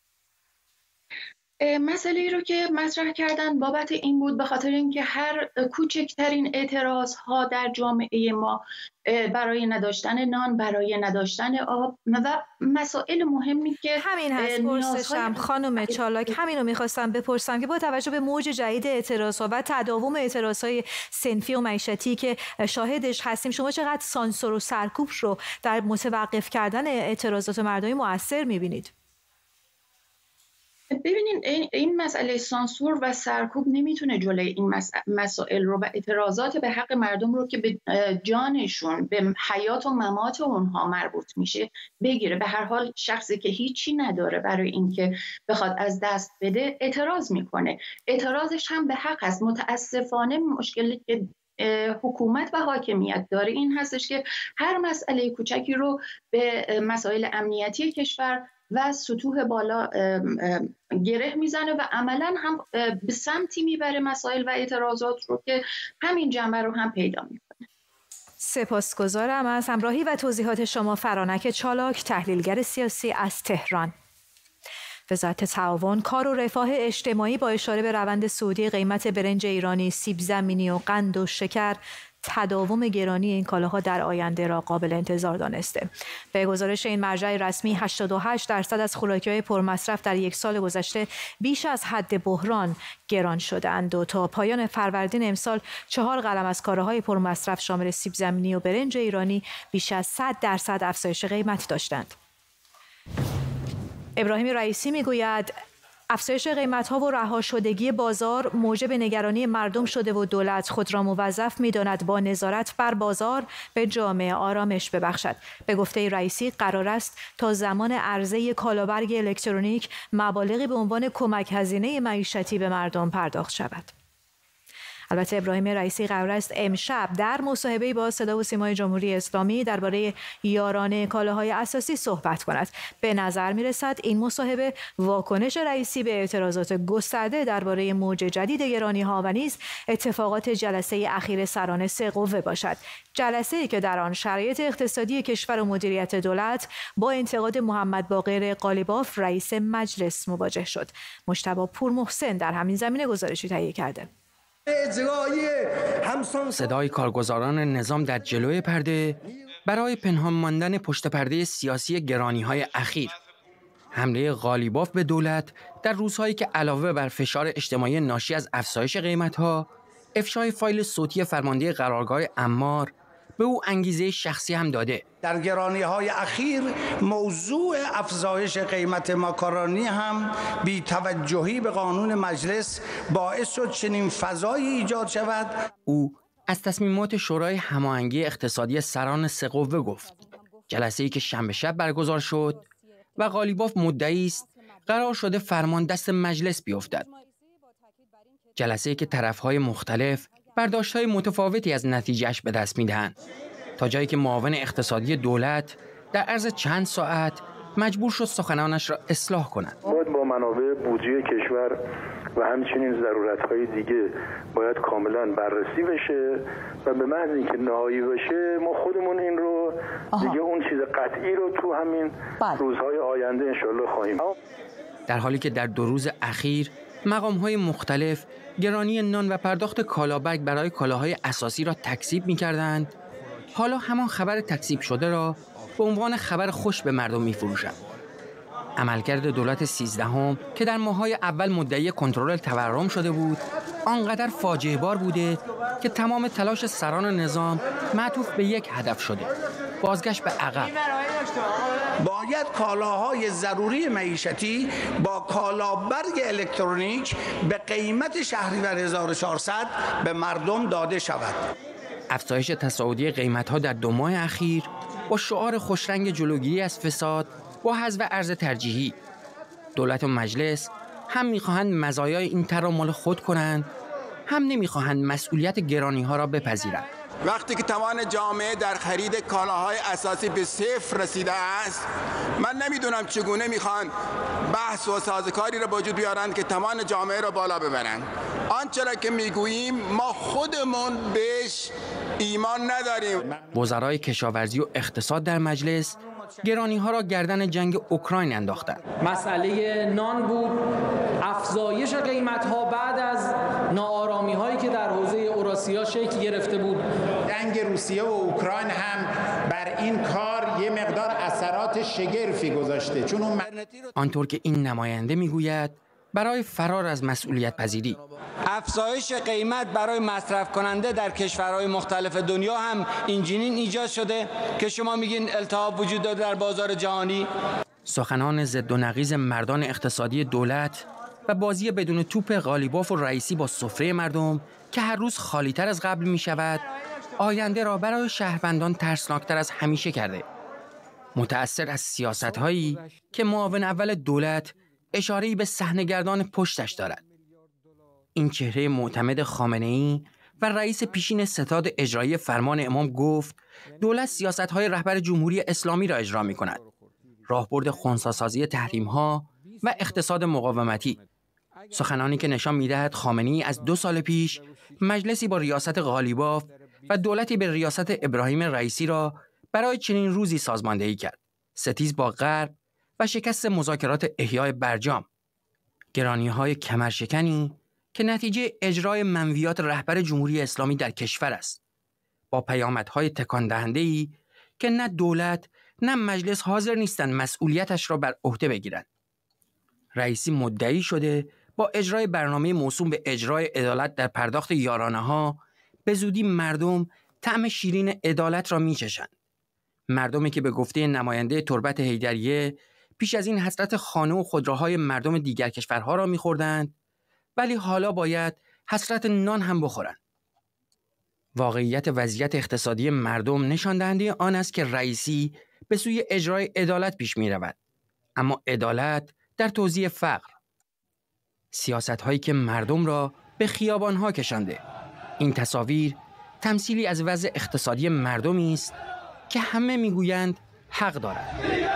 مسئله ای رو که مطرح کردن بابت این بود به خاطر اینکه هر کوچکترین اعتراض ها در جامعه ما برای نداشتن نان، برای نداشتن آب و مسائل مهمی که همین هست پرسشم خانم چالاک، همین رو میخواستم بپرسم که با توجه به موج جدید اعتراض ها و تداوم اعتراض های صنفی و معیشتی که شاهدش هستیم، شما چقدر سانسور و سرکوب رو در متوقف کردن اعتراضات مردمی مؤثر میبینید؟ ببینین این, این مسئله سانسور و سرکوب نمیتونه جلوی این مسائل رو و اعتراضات به حق مردم رو که به جانشون، به حیات و ممات اونها مربوط میشه بگیره. به هر حال شخصی که هیچی نداره برای اینکه بخواد از دست بده اعتراض میکنه. اعتراضش هم به حق است. متاسفانه مشکلی که حکومت و حاکمیت داره این هستش که هر مسئله کوچکی رو به مسائل امنیتی کشور و سطوح بالا گره میزنه و عملا هم به سمتی میبره مسائل و اعتراضات رو که همین جنبه رو هم پیدا میکنه. سپاسگزارم از همراهی و توضیحات شما. فرانک چالاک، تحلیلگر سیاسی از تهران. وزارت تعاون، کار و رفاه اجتماعی با اشاره به روند صعودی قیمت برنج ایرانی، سیب زمینی و قند و شکر، تداوم گرانی این کالاها در آینده را قابل انتظار دانسته. به گزارش این مرجع رسمی، هشتاد و هشت درصد از خوراکی‌های پرمصرف در یک سال گذشته بیش از حد بحران گران شده‌اند و تا پایان فروردین امسال چهار قلم از کالاهای پرمصرف شامل سیب زمینی و برنج ایرانی بیش از صد درصد افزایش قیمت داشتند. ابراهیم رئیسی میگوید افزایش قیمت‌ها و رها شدگی بازار موجب نگرانی مردم شده و دولت خود را موظف می‌داند با نظارت بر بازار به جامعه آرامش ببخشد. به گفته رئیسی قرار است تا زمان عرضه کالابرگ الکترونیک مبالغی به عنوان کمک هزینه معیشتی به مردم پرداخت شود. البته ابراهیم رئیسی قرار است امشب در مصاحبه‌ای با صدا و سیمای جمهوری اسلامی درباره یارانه کالاهای اساسی صحبت کند. به نظر می‌رسد این مصاحبه واکنش رئیسی به اعتراضات گسترده درباره موج جدید گرانی‌ها و نیز اتفاقات جلسه اخیر سران سه قوه باشد. جلسه‌ای که در آن شرایط اقتصادی کشور و مدیریت دولت با انتقاد محمد باقر قالیباف رئیس مجلس مواجه شد. مجتبی پورمحسن در همین زمینه گزارشی تهیه کرده. صدای کارگزاران نظام در جلوی پرده برای پنهان ماندن پشت پرده سیاسی گرانی‌های اخیر. حمله قالیباف به دولت در روزهایی که علاوه بر فشار اجتماعی ناشی از افزایش قیمت‌ها، افشای فایل صوتی فرمانده قرارگاه عمار به او انگیزه شخصی هم داده. در گرانی‌های اخیر موضوع افزایش قیمت ماکارونی هم بی توجهی به قانون مجلس باعث شد چنین فضایی ایجاد شود. او از تصمیمات شورای هماهنگی اقتصادی سران سه قوه گفت جلسه‌ای که شنبه شب برگزار شد و غالیباف مدعی است قرار شده فرمان دست مجلس بیفتد. جلسه‌ای که طرف‌های مختلف برداشت‌های متفاوتی از نتیجهش به دست می‌دهند، تا جایی که معاون اقتصادی دولت در عرض چند ساعت مجبور شد سخنانش را اصلاح کند. باید با منابع بودجه کشور و همچنین ضرورت‌های دیگه باید کاملا بررسی بشه و به محض اینکه نهایی بشه ما خودمون این رو دیگه اون چیز قطعی رو تو همین بله. روزهای آینده انشالله خواهیم. در حالی که در دو روز اخیر مقام‌های مختلف گرانی نان و پرداخت کالابرگ برای کالاهای اساسی را تکذیب می‌کردند، حالا همان خبر تکذیب شده را به عنوان خبر خوش به مردم می‌فروشند. عملکرد دولت سیزدهم که در ماه‌های اول مدعی کنترل تورم شده بود، آنقدر فاجعه بار بوده که تمام تلاش سران نظام معطوف به یک هدف شده: بازگشت به عقب. باید کالاهای ضروری معیشتی با کالابرگ الکترونیک به قیمت شهریور هزار و چهارصد به مردم داده شود. افزایش تصاعدی قیمت‌ها در دو ماه اخیر با شعار خوشرنگ جلوگیری از فساد با حذف ارز ترجیحی، دولت و مجلس هم می‌خواهند مزایای این طرح را مال خود کنند، هم نمی‌خواهند مسئولیت گرانی‌ها را بپذیرند. وقتی که توان جامعه در خرید کالاهای اساسی به صفر رسیده است، من نمیدونم چگونه میخوان بحث و سازوکاری را وجود بیارند که توان جامعه را بالا ببرند. آنچه را که میگوییم ما خودمون بهش ایمان نداریم. وزرای کشاورزی و اقتصاد در مجلس گرانی‌ها را گردن جنگ اوکراین انداختند. مسئله نان بود، افزایش قیمت‌ها بعد از ناآرامی‌هایی که در حوزه اوراسیا شکل گرفته بود. جنگ روسیه و اوکراین هم بر این کار یه مقدار اثرات شگرفی گذاشته، چون اون آنطور که این نماینده میگوید برای فرار از مسئولیت پذیری. افزایش قیمت برای مصرف کننده در کشورهای مختلف دنیا هم اینجنین ایجاد شده که شما میگین التهاب وجود داره در بازار جهانی. سخنان ضد و نقیض مردان اقتصادی دولت و بازی بدون توپ غالیباف و رئیسی با سفره مردم که هر روز خالی‌تر از قبل میشود، آینده را برای شهروندان ترسناکتر از همیشه کرده. متأثر از سیاست‌هایی که معاون اول دولت اشاره‌ای به صحنه‌گردان پشتش دارد. این چهره معتمد خامنه‌ای و رئیس پیشین ستاد اجرایی فرمان امام گفت دولت سیاست‌های رهبر جمهوری اسلامی را اجرا می‌کند. راهبرد خنثی‌سازی تحریم‌ها و اقتصاد مقاومتی. سخنانی که نشان می‌دهد خامنه‌ای از دو سال پیش مجلسی با ریاست غالیباف و دولتی به ریاست ابراهیم رئیسی را برای چنین روزی سازماندهی کرد. ستیز با غرب و شکست مذاکرات احیای برجام. گرانی‌های کمرشکنی که نتیجه اجرای منویات رهبر جمهوری اسلامی در کشور است، با پیامدهای تکان دهنده‌ای که نه دولت نه مجلس حاضر نیستند مسئولیتش را بر عهده بگیرند. رئیسی مدعی شده با اجرای برنامه موسوم به اجرای عدالت در پرداخت یارانه‌ها به زودی مردم طعم شیرین عدالت را می‌چشند. مردمی که به گفته نماینده تربت حیدریه پیش از این حسرت خانه و خودروهای مردم دیگر کشورها را می‌خوردند، ولی حالا باید حسرت نان هم بخورند. واقعیت وضعیت اقتصادی مردم نشان دهنده آن است که رئیسی به سوی اجرای عدالت پیش می‌رود، اما عدالت در توزیع فقر. سیاست‌هایی که مردم را به خیابان‌ها کشانده. این تصاویر تمثیلی از وضع اقتصادی مردمی است که همه می‌گویند حق دارد.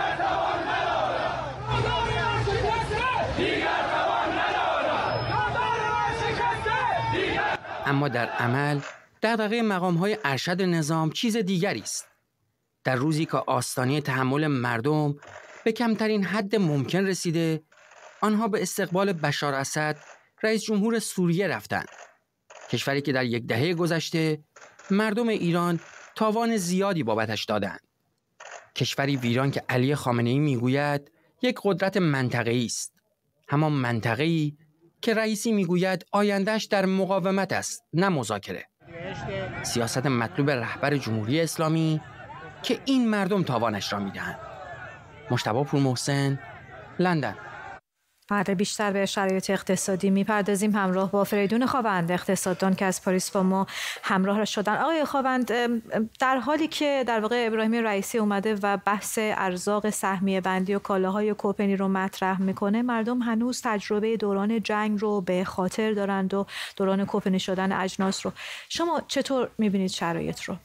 اما در عمل دغدغه مقام‌های ارشد نظام چیز دیگری است. در روزی که آستانه تحمل مردم به کمترین حد ممکن رسیده، آنها به استقبال بشار اسد رئیس جمهور سوریه رفتند. کشوری که در یک دهه گذشته مردم ایران تاوان زیادی بابتش دادند. کشوری ویران که علی خامنه‌ای میگوید یک قدرت منطقه‌ای است. همان منطقه‌ای که رئیسی میگوید آیندهش در مقاومت است، نه مذاکره. سیاست مطلوب رهبر جمهوری اسلامی که این مردم تاوانش را میدهند. مجتبی پورمحسن، لندن. بعد بیشتر به شرایط اقتصادی میپردازیم همراه با فریدون خاوند، اقتصاددان که از پاریس با ما همراه شدن. آقای خاوند، در حالی که در واقع ابراهیم رئیسی اومده و بحث ارزاق سهمیه بندی و کالاهای کوپنی رو مطرح میکنه، مردم هنوز تجربه دوران جنگ رو به خاطر دارند و دوران کوپنی شدن اجناس رو. شما چطور میبینید شرایط رو؟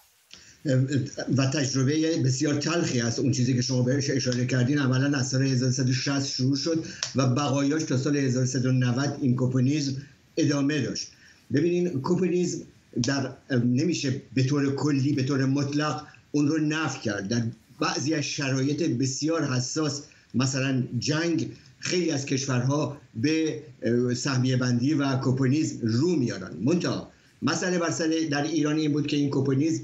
و تجربه بسیار تلخی است. اون چیزی که شما بهش اشاره کردین اولا از سال هزار و سیصد و شصت شروع شد و بقایاش تا سال هزار و سیصد و نود این کوپنیسم ادامه داشت. ببینین کوپنیسم در نمیشه به طور کلی به طور مطلق اون رو نفی کرد. در بعضی از شرایط بسیار حساس مثلا جنگ خیلی از کشورها به سهمیه بندی و کوپنیسم رو میارن. منتها مسئله بر سر در ایران این بود که این کوپنیسم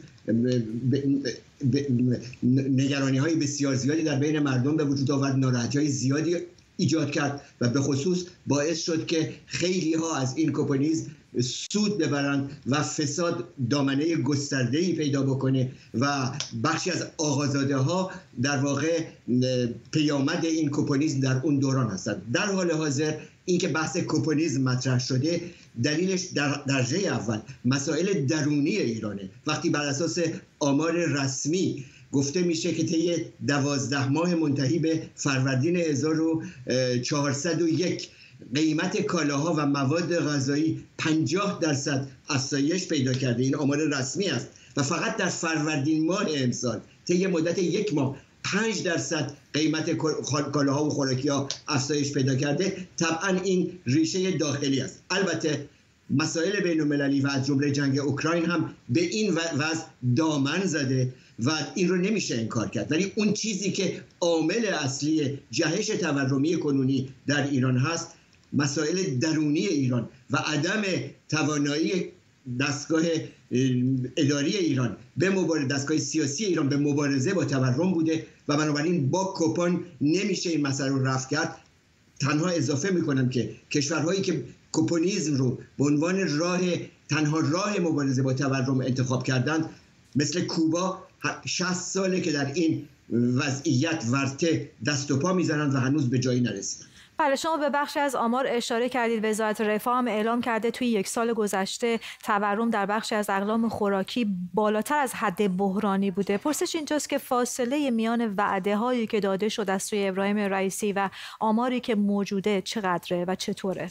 نگرانی های بسیار زیادی در بین مردم به وجود آورد، ناراحتی های زیادی ایجاد کرد و به خصوص باعث شد که خیلی ها از این کوپنیسم سود ببرند و فساد دامنه گسترده‌ای پیدا بکنه و بخشی از آقازاده ها در واقع پیامد این کوپنیسم در اون دوران هستند. در حال حاضر اینکه بحث کوپنیسم مطرح شده دلیلش در درجه اول مسائل درونی ایرانه. وقتی بر اساس آمار رسمی گفته میشه که طی دوازده ماه منتهی به فروردین هزار و چهارصد و یک قیمت کالاها و مواد غذایی پنجاه درصد افزایش پیدا کرده، این آمار رسمی است و فقط در فروردین ماه امسال طی مدت یک ماه پنج درصد قیمت کالاها و خوراکی‌ها افزایش پیدا کرده. طبعا این ریشه داخلی است. البته مسائل بین‌المللی و از جمله جنگ اوکراین هم به این وضع دامن زده و این رو نمیشه انکار کرد، ولی اون چیزی که عامل اصلی جهش تورمی کنونی در ایران هست مسائل درونی ایران و عدم توانایی دستگاه اداری ایران به مبارزه دستگاه سیاسی ایران به مبارزه با تورم بوده و بنابراین با کوپن نمیشه این مسئله رو رفع کرد. تنها اضافه میکنم که کشورهایی که کوپنیسم رو به عنوان راه تنها راه مبارزه با تورم انتخاب کردند مثل کوبا شصت ساله که در این وضعیت ورطه دست و پا میزنند و هنوز به جایی نرسیدند. بله، شما به بخشی از آمار اشاره کردید. وزارت رفاه هم اعلام کرده توی یک سال گذشته تورم در بخشی از اقلام خوراکی بالاتر از حد بحرانی بوده. پرسش اینجاست که فاصله میان وعده هایی که داده شد از سوی ابراهیم رئیسی و آماری که موجوده چقدره و چطوره؟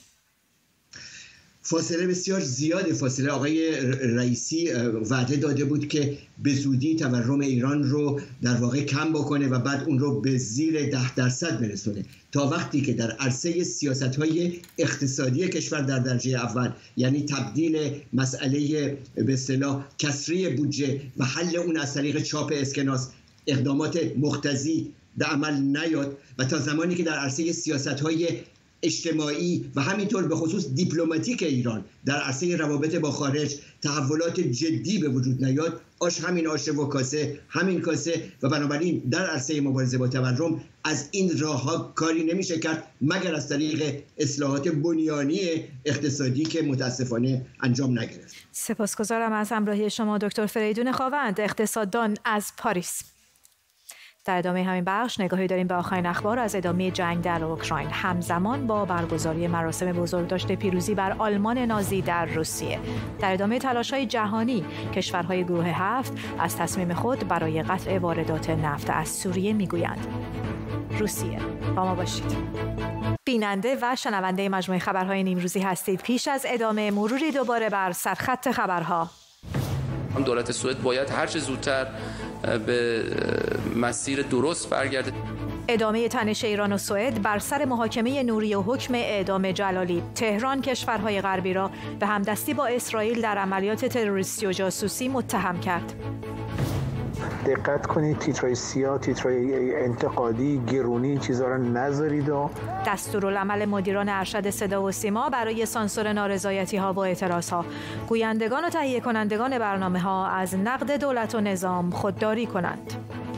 فاصله بسیار زیاده. فاصله آقای رئیسی وعده داده بود که به زودی تورم ایران رو در واقع کم بکنه و بعد اون رو به زیر ده درصد برسونه، تا وقتی که در عرصه سیاست‌های اقتصادی کشور در درجه اول، یعنی تبدیل مسئله به اصطلاح کسری بودجه و حل اون از طریق چاپ اسکناس، اقدامات مقتضی در عمل نیاد و تا زمانی که در عرصه سیاست‌های اجتماعی و همینطور به خصوص دیپلماتیک ایران در عرصه روابط با خارج تحولات جدی به وجود نیاد، آش همین آش و کاسه همین کاسه و بنابراین در عرصه مبارزه با تورم از این راه‌ها کاری نمیشه کرد مگر از طریق اصلاحات بنیانی اقتصادی که متاسفانه انجام نگرفت. سپاسگزارم از همراهی شما دکتر فریدون خاوند، اقتصاددان از پاریس. در ادامه همین بخش نگاهی داریم به آخرین اخبار از ادامه جنگ در اوکراین، همزمان با برگزاری مراسم بزرگداشت پیروزی بر آلمان نازی در روسیه. در ادامه تلاش‌های جهانی، کشورهای گروه هفت از تصمیم خود برای قطع واردات نفت از سوریه میگویند. روسیه، با ما باشید. بیننده و شنونده مجموعه خبرهای نیمروزی هستید. پیش از ادامه مروری دوباره بر سرخط خبرها. دولت سوئد باید هر چه زودتر به مسیر درست برگرده. ادامه تنش ایران و سوئد بر سر محاکمه نوری و حکم اعدام جلالی. تهران کشورهای غربی را به همدستی با اسرائیل در عملیات تروریستی و جاسوسی متهم کرد. دقت کنید تیترهای سیاه، تیترهای انتقادی، گرونی چیزا رو نذارید. و دستورالعمل مدیران ارشد صدا و سیما برای سانسور نارضایتی ها و اعتراض ها. گویندگان و تهیه کنندگان برنامه ها از نقد دولت و نظام خودداری کنند.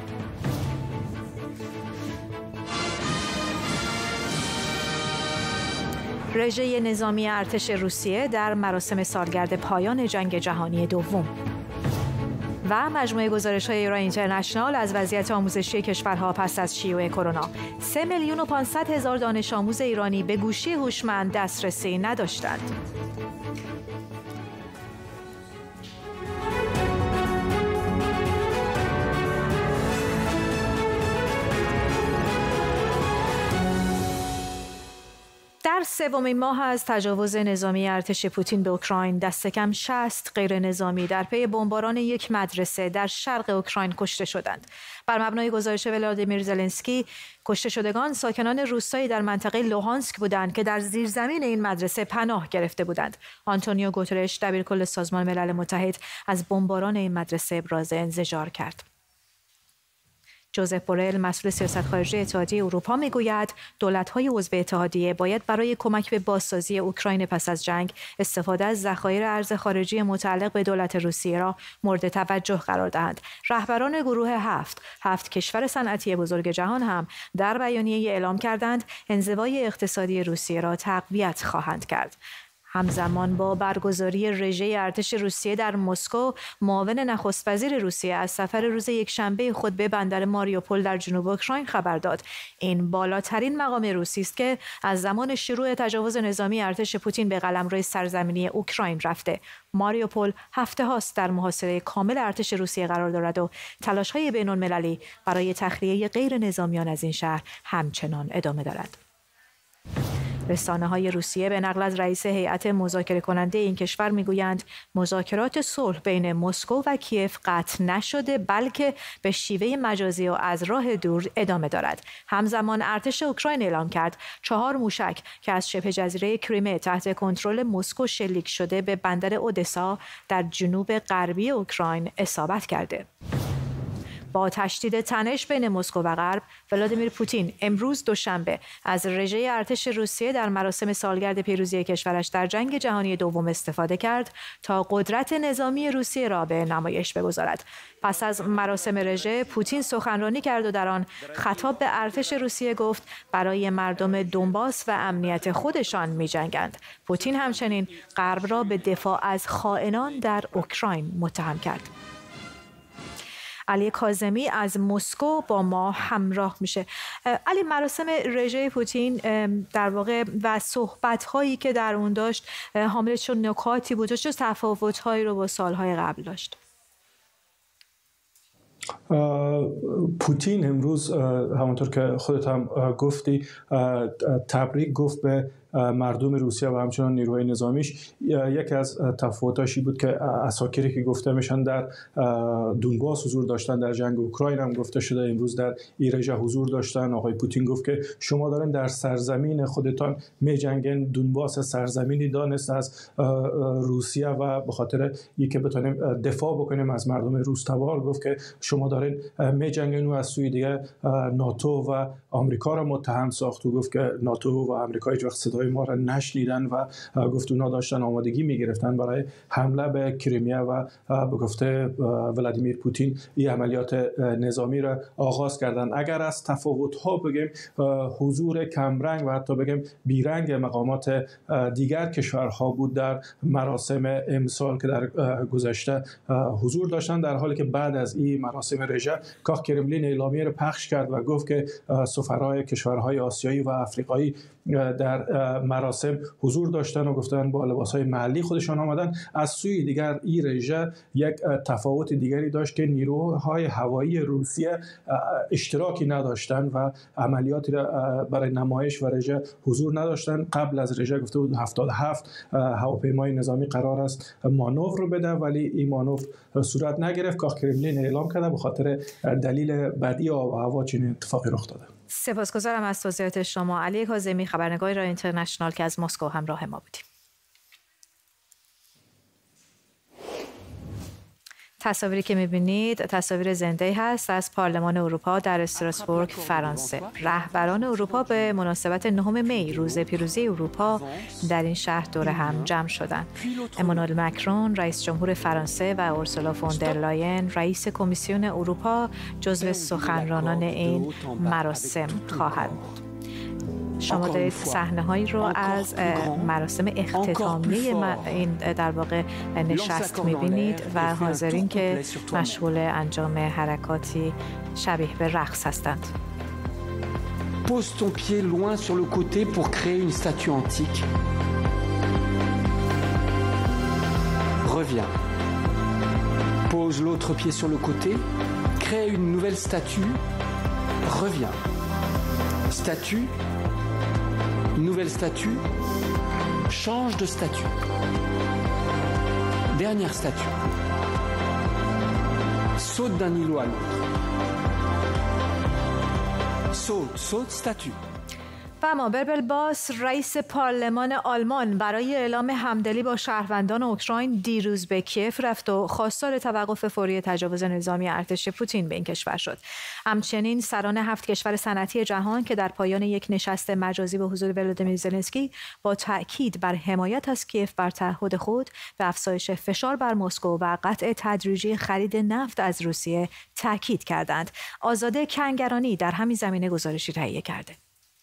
رژه نظامی ارتش روسیه در مراسم سالگرد پایان جنگ جهانی دوم. و مجموعه گزارش‌های ایران اینترنشنال از وضعیت آموزشی کشورها پس از شیوع کرونا. سه میلیون و پانصد هزار دانش آموز ایرانی به گوشی هوشمند دسترسی نداشتند. در سومین ماه از تجاوز نظامی ارتش پوتین به اوکراین، دست کم شصت غیر نظامی در پی بمباران یک مدرسه در شرق اوکراین کشته شدند. بر مبنای گزارش ولادیمیر زلنسکی، کشته شدگان ساکنان روستایی در منطقه لوهانسک بودند که در زیرزمین این مدرسه پناه گرفته بودند. آنتونیو گوترش، دبیرکل سازمان ملل متحد، از بمباران این مدرسه ابراز انزجار کرد. جوزف بورل، مسئول سیاست خارجی اتحادیه اروپا، میگوید دولت‌های عضو اتحادیه باید برای کمک به بازسازی اوکراین پس از جنگ استفاده از ذخایر ارز خارجی متعلق به دولت روسیه را مورد توجه قرار دهند. رهبران گروه هفت، هفت کشور صنعتی بزرگ جهان هم در بیانیه اعلام کردند انزوای اقتصادی روسیه را تقویت خواهند کرد. همزمان با برگزاری رژه ارتش روسیه در مسکو، معاون نخست وزیر روسیه از سفر روز یکشنبه خود به بندر ماریوپول در جنوب اوکراین خبر داد. این بالاترین مقام روسی است که از زمان شروع تجاوز نظامی ارتش پوتین به قلمرو سرزمینی اوکراین رفته. ماریوپول هفته هاست در محاصره کامل ارتش روسیه قرار دارد و تلاش‌های بین‌المللی برای تخلیه غیر نظامیان از این شهر همچنان ادامه دارد. رسانه‌های روسیه به نقل از رئیس هیئت مذاکره کننده این کشور میگویند مذاکرات صلح بین مسکو و کیف قطع نشده، بلکه به شیوه مجازی و از راه دور ادامه دارد. همزمان ارتش اوکراین اعلام کرد چهار موشک که از شبه جزیره کریمه تحت کنترل مسکو شلیک شده به بندر اودسا در جنوب غربی اوکراین اصابت کرده. با تشدید تنش بین مسکو و غرب، ولادیمیر پوتین امروز دوشنبه از رژه ارتش روسیه در مراسم سالگرد پیروزی کشورش در جنگ جهانی دوم استفاده کرد تا قدرت نظامی روسیه را به نمایش بگذارد. پس از مراسم رژه، پوتین سخنرانی کرد و در آن خطاب به ارتش روسیه گفت برای مردم دونباس و امنیت خودشان می‌جنگند. پوتین همچنین غرب را به دفاع از خائنان در اوکراین متهم کرد. علی کاظمی از مسکو با ما همراه میشه. علی، مراسم رژه پوتین در واقع و صحبت‌هایی که در اون داشت حامل چه نکاتی بود و چه تفاوت‌هایی رو با سال‌های قبل داشت؟ پوتین امروز همونطور که خودت هم گفتی تبریک گفت به مردم روسیه و همچنان نیروهای نظامیش. یکی از تفاوتاشی بود که اساکری که گفته میشن در دونباس حضور داشتن، در جنگ اوکراین هم گفته شده امروز در ایرژه حضور داشتن. آقای پوتین گفت که شما دارین در سرزمین خودتان میجنگین. دونباس سرزمینی دانست از روسیه و به خاطر اینکه بتونیم دفاع بکنیم از مردم روستوار گفت که شما دارین میجنگین. و از سوی دیگه ناتو و آمریکا را متهم ساخت و گفت که ناتو و آمریکا هیچ وقت صدای ما را نشنیدن و گفت اونا داشتن آمادگی میگرفتن برای حمله به کریمه و به گفته ولادیمیر پوتین این عملیات نظامی را آغاز کردن. اگر از تفاوت ها بگیم حضور کمرنگ و حتی بگیم بیرنگ مقامات دیگر کشورها بود در مراسم امسال که در گذشته حضور داشتن، در حالی که بعد از این مراسم رژه کاخ کرملین اعلامیه را پخش کرد و گفت که سفرای کشورهای آسیایی و افریقایی در مراسم حضور داشتن و گفتن با لباسهای محلی خودشان آمدن. از سوی دیگر این رژه یک تفاوت دیگری داشت که نیروهای هوایی روسیه اشتراکی نداشتن و عملیاتی را برای نمایش و رژه حضور نداشتن. قبل از رژه گفته بود هفتاد و هفت هواپیمای نظامی قرار است مانور بده، ولی این مانور صورت نگرفت. کاخ کرملین اعلام کرده به خاطر دلیل بدی آب و هوا چنین اتفاقی رخ داده. سپاسگزارم از توضیحات شما. علی کاظمی، خبرنگار ایران اینترنشنال که از مسکو همراه ما بودیم. تصاویری که می‌بینید تصاویر زنده هست از پارلمان اروپا در استراسبورگ، فرانسه. رهبران اروپا به مناسبت نهم می، روز پیروزی اروپا، در این شهر دور هم جمع شدند. امانوئل مکرون، رئیس جمهور فرانسه، و اورسولا فون در لاین، رئیس کمیسیون اروپا، جزو سخنرانان این مراسم خواهند بود. شما دارید صحنه‌هایی رو از مراسم اختتامیه این در واقع نشست می‌بینید و حاضرین که مشغول انجام حرکاتی شبیه به رقص هستند. Pose ton pied loin sur le côté pour créer une statue antique. Reviens. Pose l'autre pied sur le côté. Crée une nouvelle statue. Reviens. Statue. Nouvelle statue. Change de statue. Dernière statue. Saute d'un îlot à l'autre. Saute, saute, statue. و مابربل باس رئیس پارلمان آلمان برای اعلام همدلی با شهروندان اوکراین دیروز به کیف رفت و خواستار توقف فوری تجاوز نظامی ارتش پوتین به این کشور شد. همچنین سران هفت کشور صنعتی جهان که در پایان یک نشست مجازی به حضور ولادیمیر زلنسکی با تأکید بر حمایت از کیف بر تعهد خود به افزایش فشار بر مسکو و قطع تدریجی خرید نفت از روسیه تأکید کردند. آزاده کنگرانی در همین زمینه گزارشی تهیه کرده.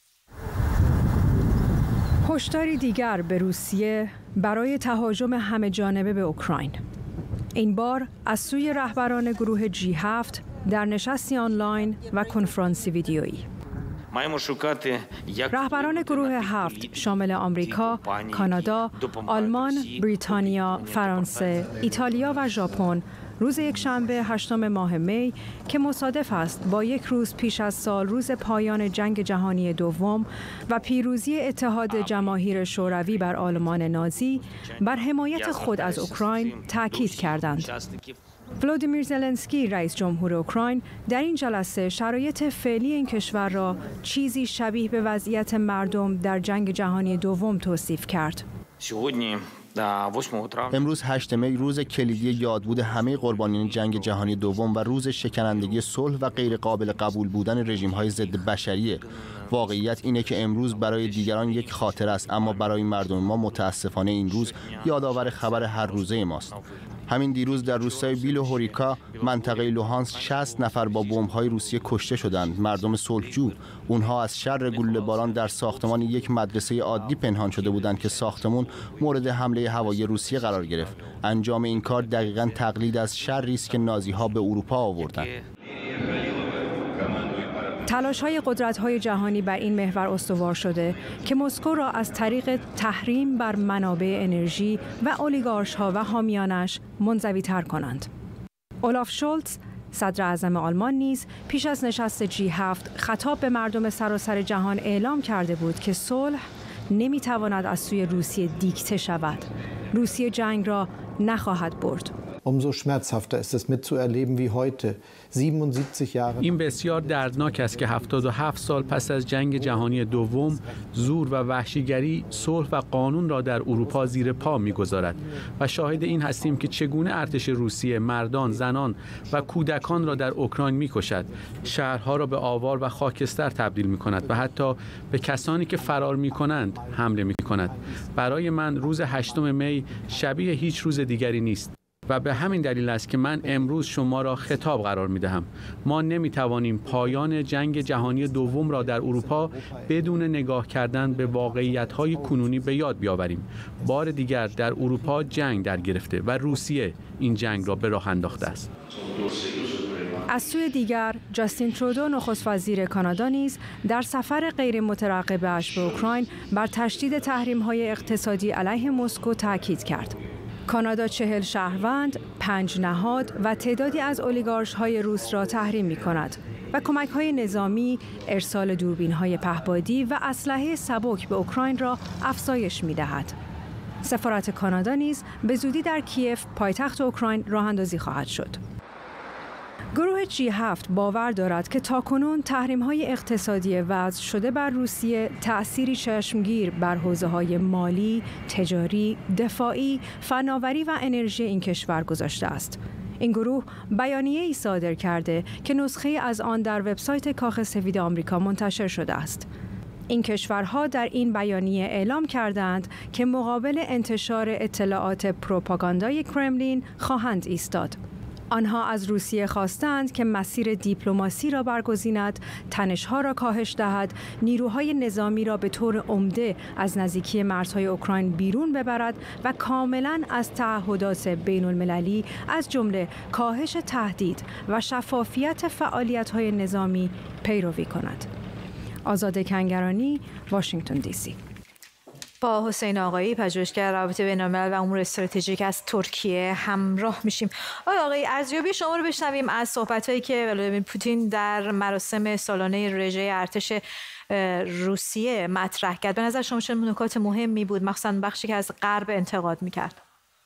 هشداری دیگر به روسیه برای تهاجم همه جانبه به اوکراین. این بار از سوی رهبران گروه جی هفت در نشستی آنلاین و کنفرانسی ویدیویی. رهبران گروه هفت شامل آمریکا، کانادا، آلمان، بریتانیا، فرانسه، ایتالیا و ژاپن روز یکشنبه هشتم ماه می که مصادف است با یک روز پیش از سال روز پایان جنگ جهانی دوم و پیروزی اتحاد جماهیر شوروی بر آلمان نازی بر حمایت خود از اوکراین تاکید کردند. ولادیمیر زلنسکی رئیس جمهور اوکراین در این جلسه شرایط فعلی این کشور را چیزی شبیه به وضعیت مردم در جنگ جهانی دوم توصیف کرد. امروز هشتم می روز کلیدی یادبود همه قربانیان جنگ جهانی دوم و روز شکنندگی صلح و غیر قابل قبول بودن رژیم‌های ضد بشریه. واقعیت اینه که امروز برای دیگران یک خاطره است، اما برای مردم ما متاسفانه این روز یادآور خبر هر روزه ماست. همین دیروز در روستای بیلوهوریکا منطقه لوهانسک شصت نفر با بمب‌های روسیه کشته شدند. مردم صلحجو، اونها از شر گلوله‌باران در ساختمان یک مدرسه عادی پنهان شده بودند که ساختمان مورد حمله هوایی روسیه قرار گرفت. انجام این کار دقیقاً تقلید از شری است که نازی‌ها به اروپا آوردند. تلاش‌های قدرت‌های جهانی بر این محور استوار شده که مسکو را از طریق تحریم بر منابع انرژی و اولیگارش‌ها و حامیانش منزوی‌تر کنند. اولاف شولتز صدر اعظم آلمان نیز پیش از نشست جی هفت خطاب به مردم سراسر جهان اعلام کرده بود که صلح نمی‌تواند از سوی روسیه دیکته شود. روسیه جنگ را نخواهد برد. Umso schmerzhafter ist es mitzuerleben wie heute, siebenundsiebzig Jahre. این بسیار دردناک است که هفتاد و هفت سال پس از جنگ جهانی دوم زور و وحشیگری صلح و قانون را در اروپا زیر پا می‌گذارد و شاهد این هستیم که چگونه ارتش روسیه مردان، زنان و کودکان را در اوکراین می‌کشد، شهرها را به آوار و خاکستر تبدیل می‌کند و حتی به کسانی که فرار می‌کنند حمله می‌کند. برای من روز هشتم می شبیه هیچ روز دیگری نیست. و به همین دلیل است که من امروز شما را خطاب قرار می دهم. ما نمی توانیم پایان جنگ جهانی دوم را در اروپا بدون نگاه کردن به واقعیت‌های کنونی به یاد بیاوریم. بار دیگر در اروپا جنگ در گرفته و روسیه این جنگ را به راه انداخته است. از سوی دیگر جاستین ترودو نخست وزیر کانادا نیز در سفر غیر مترقبه‌اش به اوکراین بر تشدید تحریم‌های اقتصادی علیه مسکو تاکید کرد. کانادا چهل شهروند، پنج نهاد و تعدادی از اولیگارش‌های روس را تحریم می‌کند و کمک‌های نظامی، ارسال دوربین‌های پهپادی و اسلحه سبک به اوکراین را افزایش می‌دهد. سفارت کانادا نیز به زودی در کیف پایتخت اوکراین راه‌اندازی خواهد شد. گروه جی هفت باور دارد که تاکنون تحریم‌های اقتصادی وضع شده بر روسیه تأثیری چشمگیر بر حوزه‌های مالی، تجاری، دفاعی، فناوری و انرژی این کشور گذاشته است. این گروه بیانیه‌ای صادر کرده که نسخه از آن در وبسایت کاخ سفید آمریکا منتشر شده است. این کشورها در این بیانیه اعلام کردند که مقابل انتشار اطلاعات پروپاگاندای کرملین خواهند ایستاد. آنها از روسیه خواستند که مسیر دیپلماسی را برگزیند، تنش‌ها را کاهش دهد، نیروهای نظامی را به طور عمده از نزدیکی مرزهای اوکراین بیرون ببرد و کاملاً از تعهدات بین‌المللی از جمله کاهش تهدید و شفافیت فعالیت‌های نظامی پیروی کند. آزاده کنگرانی، واشنگتن دی سی. با حسین آقایی، پژوهشگر روابط بین‌الملل و امور استراتژیک از ترکیه همراه میشیم. آقای آقایی، ارزیابی شما رو بشنویم از صحبت‌هایی که ولادیمیر پوتین در مراسم سالانه رژه ارتش روسیه مطرح کرد. به نظر شما چه نکات مهمی بود، مخصوصاً بخشی که از غرب انتقاد می‌کرد؟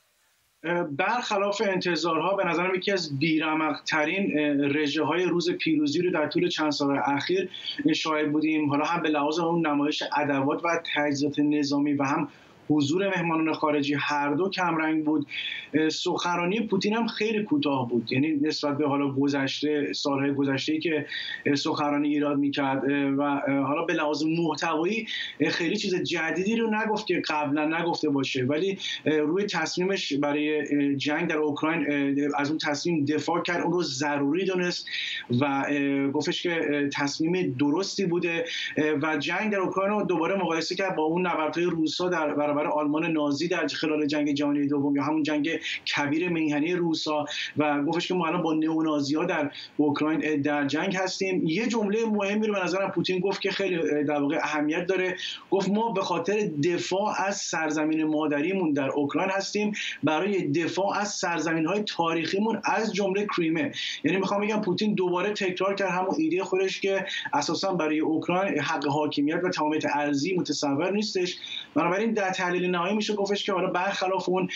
برخلاف انتظارها به نظرم یکی از بی‌رمق‌ترین رژه‌های روز پیروزی رو در طول چند سال اخیر شاهد بودیم. حالا هم به لحاظ اون نمایش ادوات و تجهیزات نظامی و هم حضور مهمانان خارجی هر دو کمرنگ بود. سخنرانی پوتین هم خیلی کوتاه بود، یعنی نسبت به حالا گذشته سالهای گذشته‌ای که سخنرانی ایراد می‌کرد و حالا به لحاظ محتوایی خیلی چیز جدیدی رو نگفت که قبلا نگفته باشه، ولی روی تصمیمش برای جنگ در اوکراین از اون تصمیم دفاع کرد، اون رو ضروری دونست و گفتش که تصمیم درستی بوده و جنگ در اوکراین رو دوباره مقایسه کرد با اون نبردهای روس‌ها در برابر آلمان نازی در خلال جنگ جهانی دوم یا همون جنگ کبیر میهنی روسا و گفتش که ما الان با نئونازی‌ها در اوکراین در جنگ هستیم. یه جمله مهمی رو به نظرم پوتین گفت که خیلی در واقع اهمیت داره. گفت ما به خاطر دفاع از سرزمین مادریمون در اوکراین هستیم، برای دفاع از سرزمین‌های تاریخیمون از جمله کریمه. یعنی میخوام بگم پوتین دوباره تکرار کرد همون ایده خودش که اساساً برای اوکراین حق حاکمیت و تمامیت ارضی متصور نیستش. بنابراین در تحلیل نهایی میشه گفتش که حالا برخلاف اون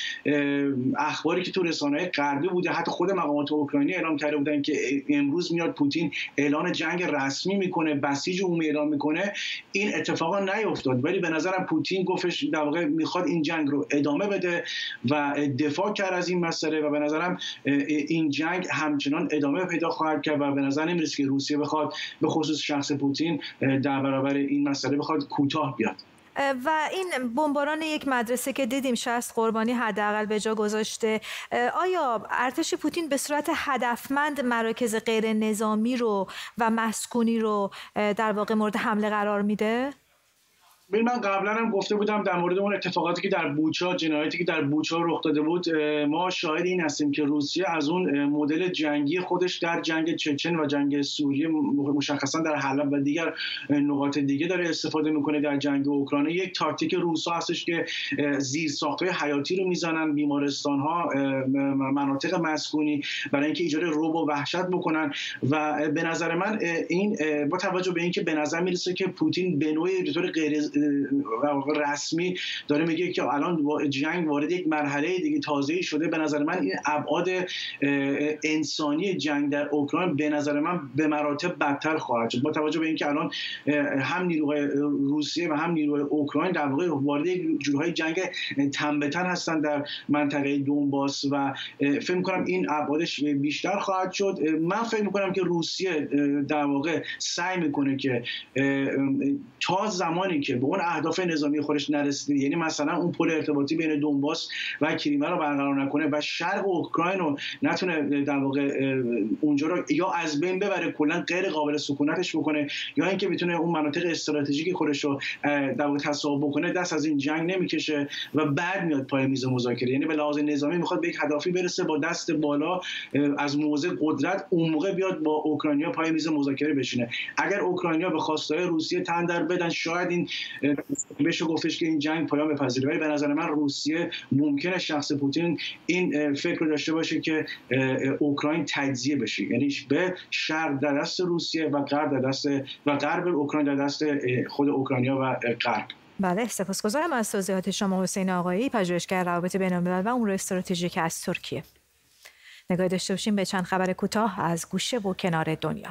اخباری که تو رسانه‌های غربی بوده، حتی خود مقامات اوکراینی اعلام کرده بودن که امروز میاد پوتین اعلان جنگ رسمی میکنه، بسیج عمومی اعلام میکنه، این اتفاقا نیفتاد. ولی به نظرم پوتین گفتش در واقع میخواد این جنگ رو ادامه بده و دفاع کرد از این مسئله و به نظرم این جنگ همچنان ادامه پیدا خواهد کرد و به نظر نمیرسه که روسیه بخواد به خصوص شخص پوتین در برابر این مسئله بخواد کوتاه بیاد. و این بمباران یک مدرسه که دیدیم شصت قربانی حداقل به جا گذاشته، آیا ارتش پوتین به صورت هدفمند مراکز غیر نظامی رو و مسکونی رو در واقع مورد حمله قرار میده؟ من قبلا هم گفته بودم در مورد اون اتفاقاتی که در بوچا، جنایاتی که در بوچا رخ داده بود، ما شاهد این هستیم که روسیه از اون مدل جنگی خودش در جنگ چچن و جنگ سوریه، مشخصا در حلب و دیگر نقاط دیگه داره استفاده میکنه. در جنگ اوکراین یک تاکتیک روسا هستش که زیرساخت‌های حیاتی رو میزنن، بیمارستان‌ها، مناطق مسکونی، برای اینکه ایجاد رعب و وحشت بکنن و به نظر من این با توجه به اینکه به نظر میرسه که پوتین به نوعی به طور غیر رسمی داره میگه که الان جنگ وارد یک مرحله دیگه تازه‌ای شده، به نظر من این ابعاد انسانی جنگ در اوکراین به نظر من به مراتب بدتر خواهد شد، با توجه به اینکه الان هم نیروهای روسیه و هم نیروهای اوکراین در واقع وارد یک جورهای جنگ تن به تن هستن در منطقه دونباس و فکر می‌کنم این ابعادش بیشتر خواهد شد. من فکر می‌کنم که روسیه در واقع سعی می‌کنه که تا زمانی که به اون اهداف نظامی خودش نرسیده، یعنی مثلا اون پل ارتباطی بین دونباس و کریمه رو برقرار نکنه و شرق اوکراین رو نتونه در واقع اونجا رو یا از بین ببره، کلا غیر قابل سکونتش بکنه، یا اینکه بتونه اون مناطق استراتژیکی خودش رو در واقع تصاحب بکنه، دست از این جنگ نمیکشه و بعد میاد پای میز مذاکره. یعنی به لحاظ نظامی میخواد به یک هدفی برسه، با دست بالا از موضع قدرت اون موقع بیاد با اوکراینیا پای میز مذاکره بشینه. اگر اوکراینیا به خواستهای روسیه تن در بدن، شاید این بشه گفتش که این جنگ پایان بپذیره. ولی به نظر من روسیه ممکنه شخص پوتین این فکر رو داشته باشه که اوکراین تجزیه بشه، یعنی به شرق در دست روسیه و غرب در دست و غرب اوکراین در دست خود اوکراینیا و غرب. بله، سپاسگزارم از توضیحات شما حسین آقایی، پژوهشگر روابط بین‌الملل و امور استراتژیک از ترکیه. نگاه داشته باشیم به چند خبر کوتاه از گوشه و کنار دنیا.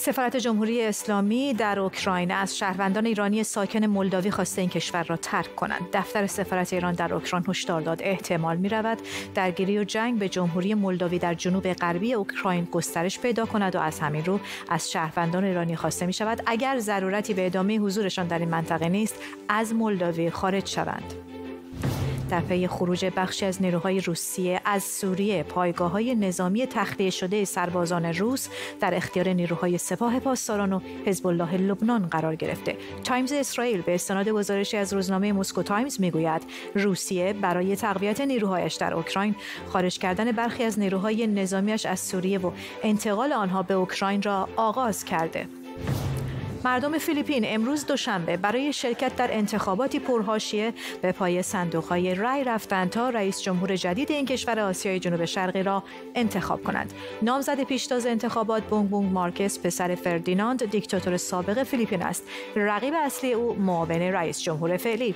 سفارت جمهوری اسلامی در اوکراین از شهروندان ایرانی ساکن مولداوی خواسته این کشور را ترک کنند. دفتر سفارت ایران در اوکراین هشدار داد احتمال می‌رود درگیری و جنگ به جمهوری مولداوی در جنوب غربی اوکراین گسترش پیدا کند و از همین رو از شهروندان ایرانی خواسته می‌شود اگر ضرورتی به ادامه حضورشان در این منطقه نیست از مولداوی خارج شوند. در پی خروج بخشی از نیروهای روسیه از سوریه، پایگاه‌های نظامی تخلیه شده سربازان روس در اختیار نیروهای سپاه پاسداران و حزب الله لبنان قرار گرفته. تایمز اسرائیل به استناد گزارشی از روزنامه مسکو تایمز میگوید روسیه برای تقویت نیروهایش در اوکراین خارج کردن برخی از نیروهای نظامیش از سوریه و انتقال آنها به اوکراین را آغاز کرده. مردم فیلیپین امروز دوشنبه برای شرکت در انتخاباتی پرحاشیه به پای صندوق‌های رای رفتند تا رئیس جمهور جدید این کشور آسیای جنوب شرقی را انتخاب کنند. نامزد پیشتاز انتخابات بونگ بونگ مارکس پسر فردیناند دیکتاتور سابق فیلیپین است. رقیب اصلی او معاون رئیس جمهور فعلی.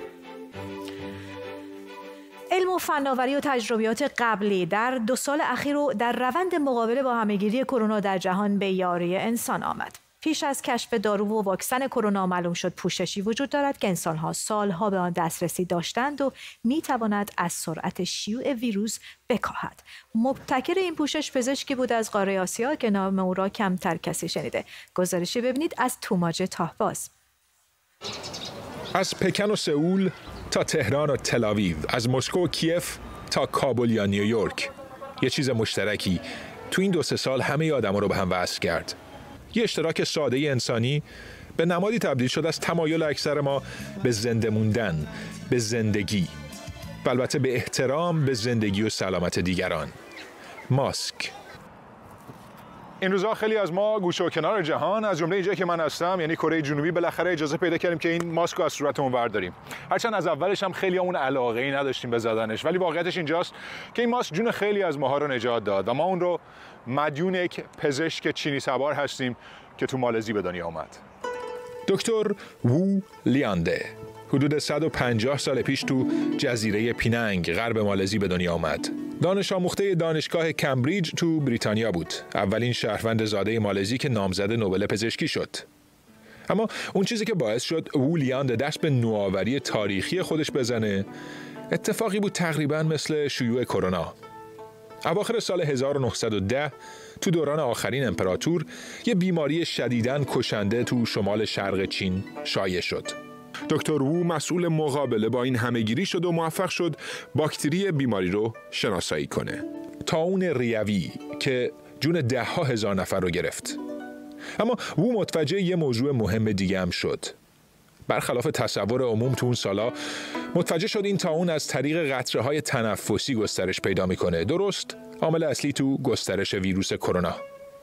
علم و فناوری و تجربیات قبلی در دو سال اخیر و در روند مقابله با همهگیری کرونا در جهان به یاری انسان آمد. پیش از کشف دارو و واکسن کرونا معلوم شد پوششی وجود دارد که انسان‌ها سالها به آن دسترسی داشتند و می‌تواند از سرعت شیوع ویروس بکاهد. مبتکر این پوشش پزشکی بود از قاره آسیا که نام او را کمتر کسی شنیده. گزارشی ببینید از توماج تاهباز. از پکن و سئول تا تهران و تل‌آویو، از مسکو و کیف تا کابل یا نیویورک، یه چیز مشترکی تو این دو سه سال همه آدم‌ها رو به هم وصل کرد. یه اشتراک ساده انسانی به نمادی تبدیل شد از تمایل اکثر ما به زنده موندن، به زندگی و البته به احترام به زندگی و سلامت دیگران. ماسک. این روزها خیلی از ما گوشه و کنار جهان از جمله اینجا که من هستم یعنی کره جنوبی بالاخره اجازه پیدا کردیم که این ماسک رو از صورتمون برداریم. هرچند از اولش هم خیلی همون علاقه‌ای نداشتیم به زدنش، ولی واقعیتش اینجاست که این ماسک جون خیلی از ماها رو نجات داد و ما اون رو مدیون یک پزشک چینی سوار هستیم که تو مالزی به دنیا آمد. دکتر وو لیانده حدود صد و پنجاه سال پیش تو جزیره پیننگ غرب مالزی به دنیا آمد. دانش آموخته دانشگاه کمبریج تو بریتانیا بود. اولین شهروند زاده مالزی که نامزد نوبل پزشکی شد. اما اون چیزی که باعث شد وو لیانده دست به نوآوری تاریخی خودش بزنه اتفاقی بود تقریباً مثل شیوع کرونا. اواخر سال هزار و نهصد و ده تو دوران آخرین امپراتور یه بیماری شدیداً کشنده تو شمال شرق چین شایع شد. دکتر وو مسئول مقابله با این همهگیری شد و موفق شد باکتری بیماری رو شناسایی کنه. طاعون ریوی که جون ده ها هزار نفر رو گرفت. اما وو متوجه یه موضوع مهم دیگه هم شد. برخلاف تصور عموم تو اون سالا متوجه شد این طاعون از طریق قطره‌های تنفسی گسترش پیدا میکنه. درست عامل اصلی تو گسترش ویروس کرونا.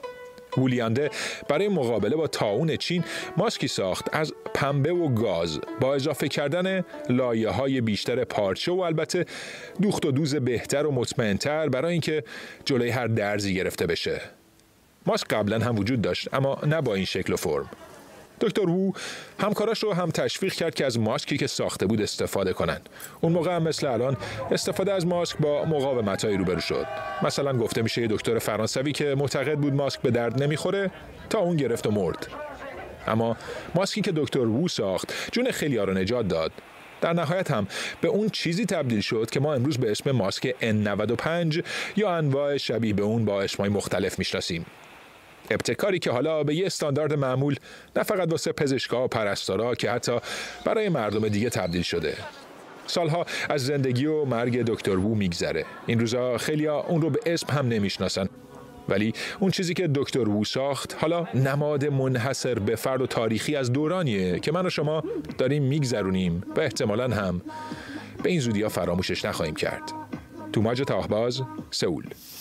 وو لیانده برای مقابله با طاعون چین ماسکی ساخت از پنبه و گاز با اضافه کردن لایه‌های بیشتر پارچه و البته دوخت و دوز بهتر و مطمئن‌تر برای اینکه جلوی هر درزی گرفته بشه. ماسک قبلا هم وجود داشت اما نه با این شکل و فرم. دکتر وو همکاراش رو هم تشویق کرد که از ماسکی که ساخته بود استفاده کنن. اون موقع هم مثل الان استفاده از ماسک با مقاومت‌هایی روبرو شد. مثلا گفته میشه یه دکتر فرانسوی که معتقد بود ماسک به درد نمیخوره تا اون گرفت و مرد. اما ماسکی که دکتر وو ساخت جون خیلی‌ها رو نجات داد. در نهایت هم به اون چیزی تبدیل شد که ما امروز به اسم ماسک ان نود و پنج یا انواع شبیه به اون با اسمای مختلف میشناسیم. ابتکاری که حالا به یه استاندارد معمول نه فقط واسه پزشکا و پرستارا که حتی برای مردم دیگه تبدیل شده. سالها از زندگی و مرگ دکتر وو میگذره. این روزا خیلیا اون رو به اسم هم نمیشناسن. ولی اون چیزی که دکتر وو ساخت حالا نماد منحصر به فرد و تاریخی از دورانیه که من و شما داریم میگذرونیم و احتمالاً هم به این زودی‌ها فراموشش نخواهیم کرد. توماج تاهباز، سئول.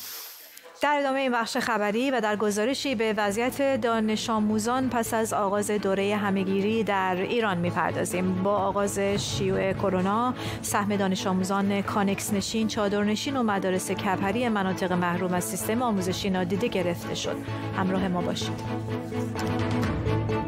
در ادامه این بخش خبری و در گزارشی به وضعیت دانش آموزان پس از آغاز دوره همهگیری در ایران می‌پردازیم. با آغاز شیوع کرونا، سهم دانش آموزان کانکس نشین، چادرنشین و مدارس کپری مناطق محروم از سیستم آموزشی نادیده گرفته شد. همراه ما باشید.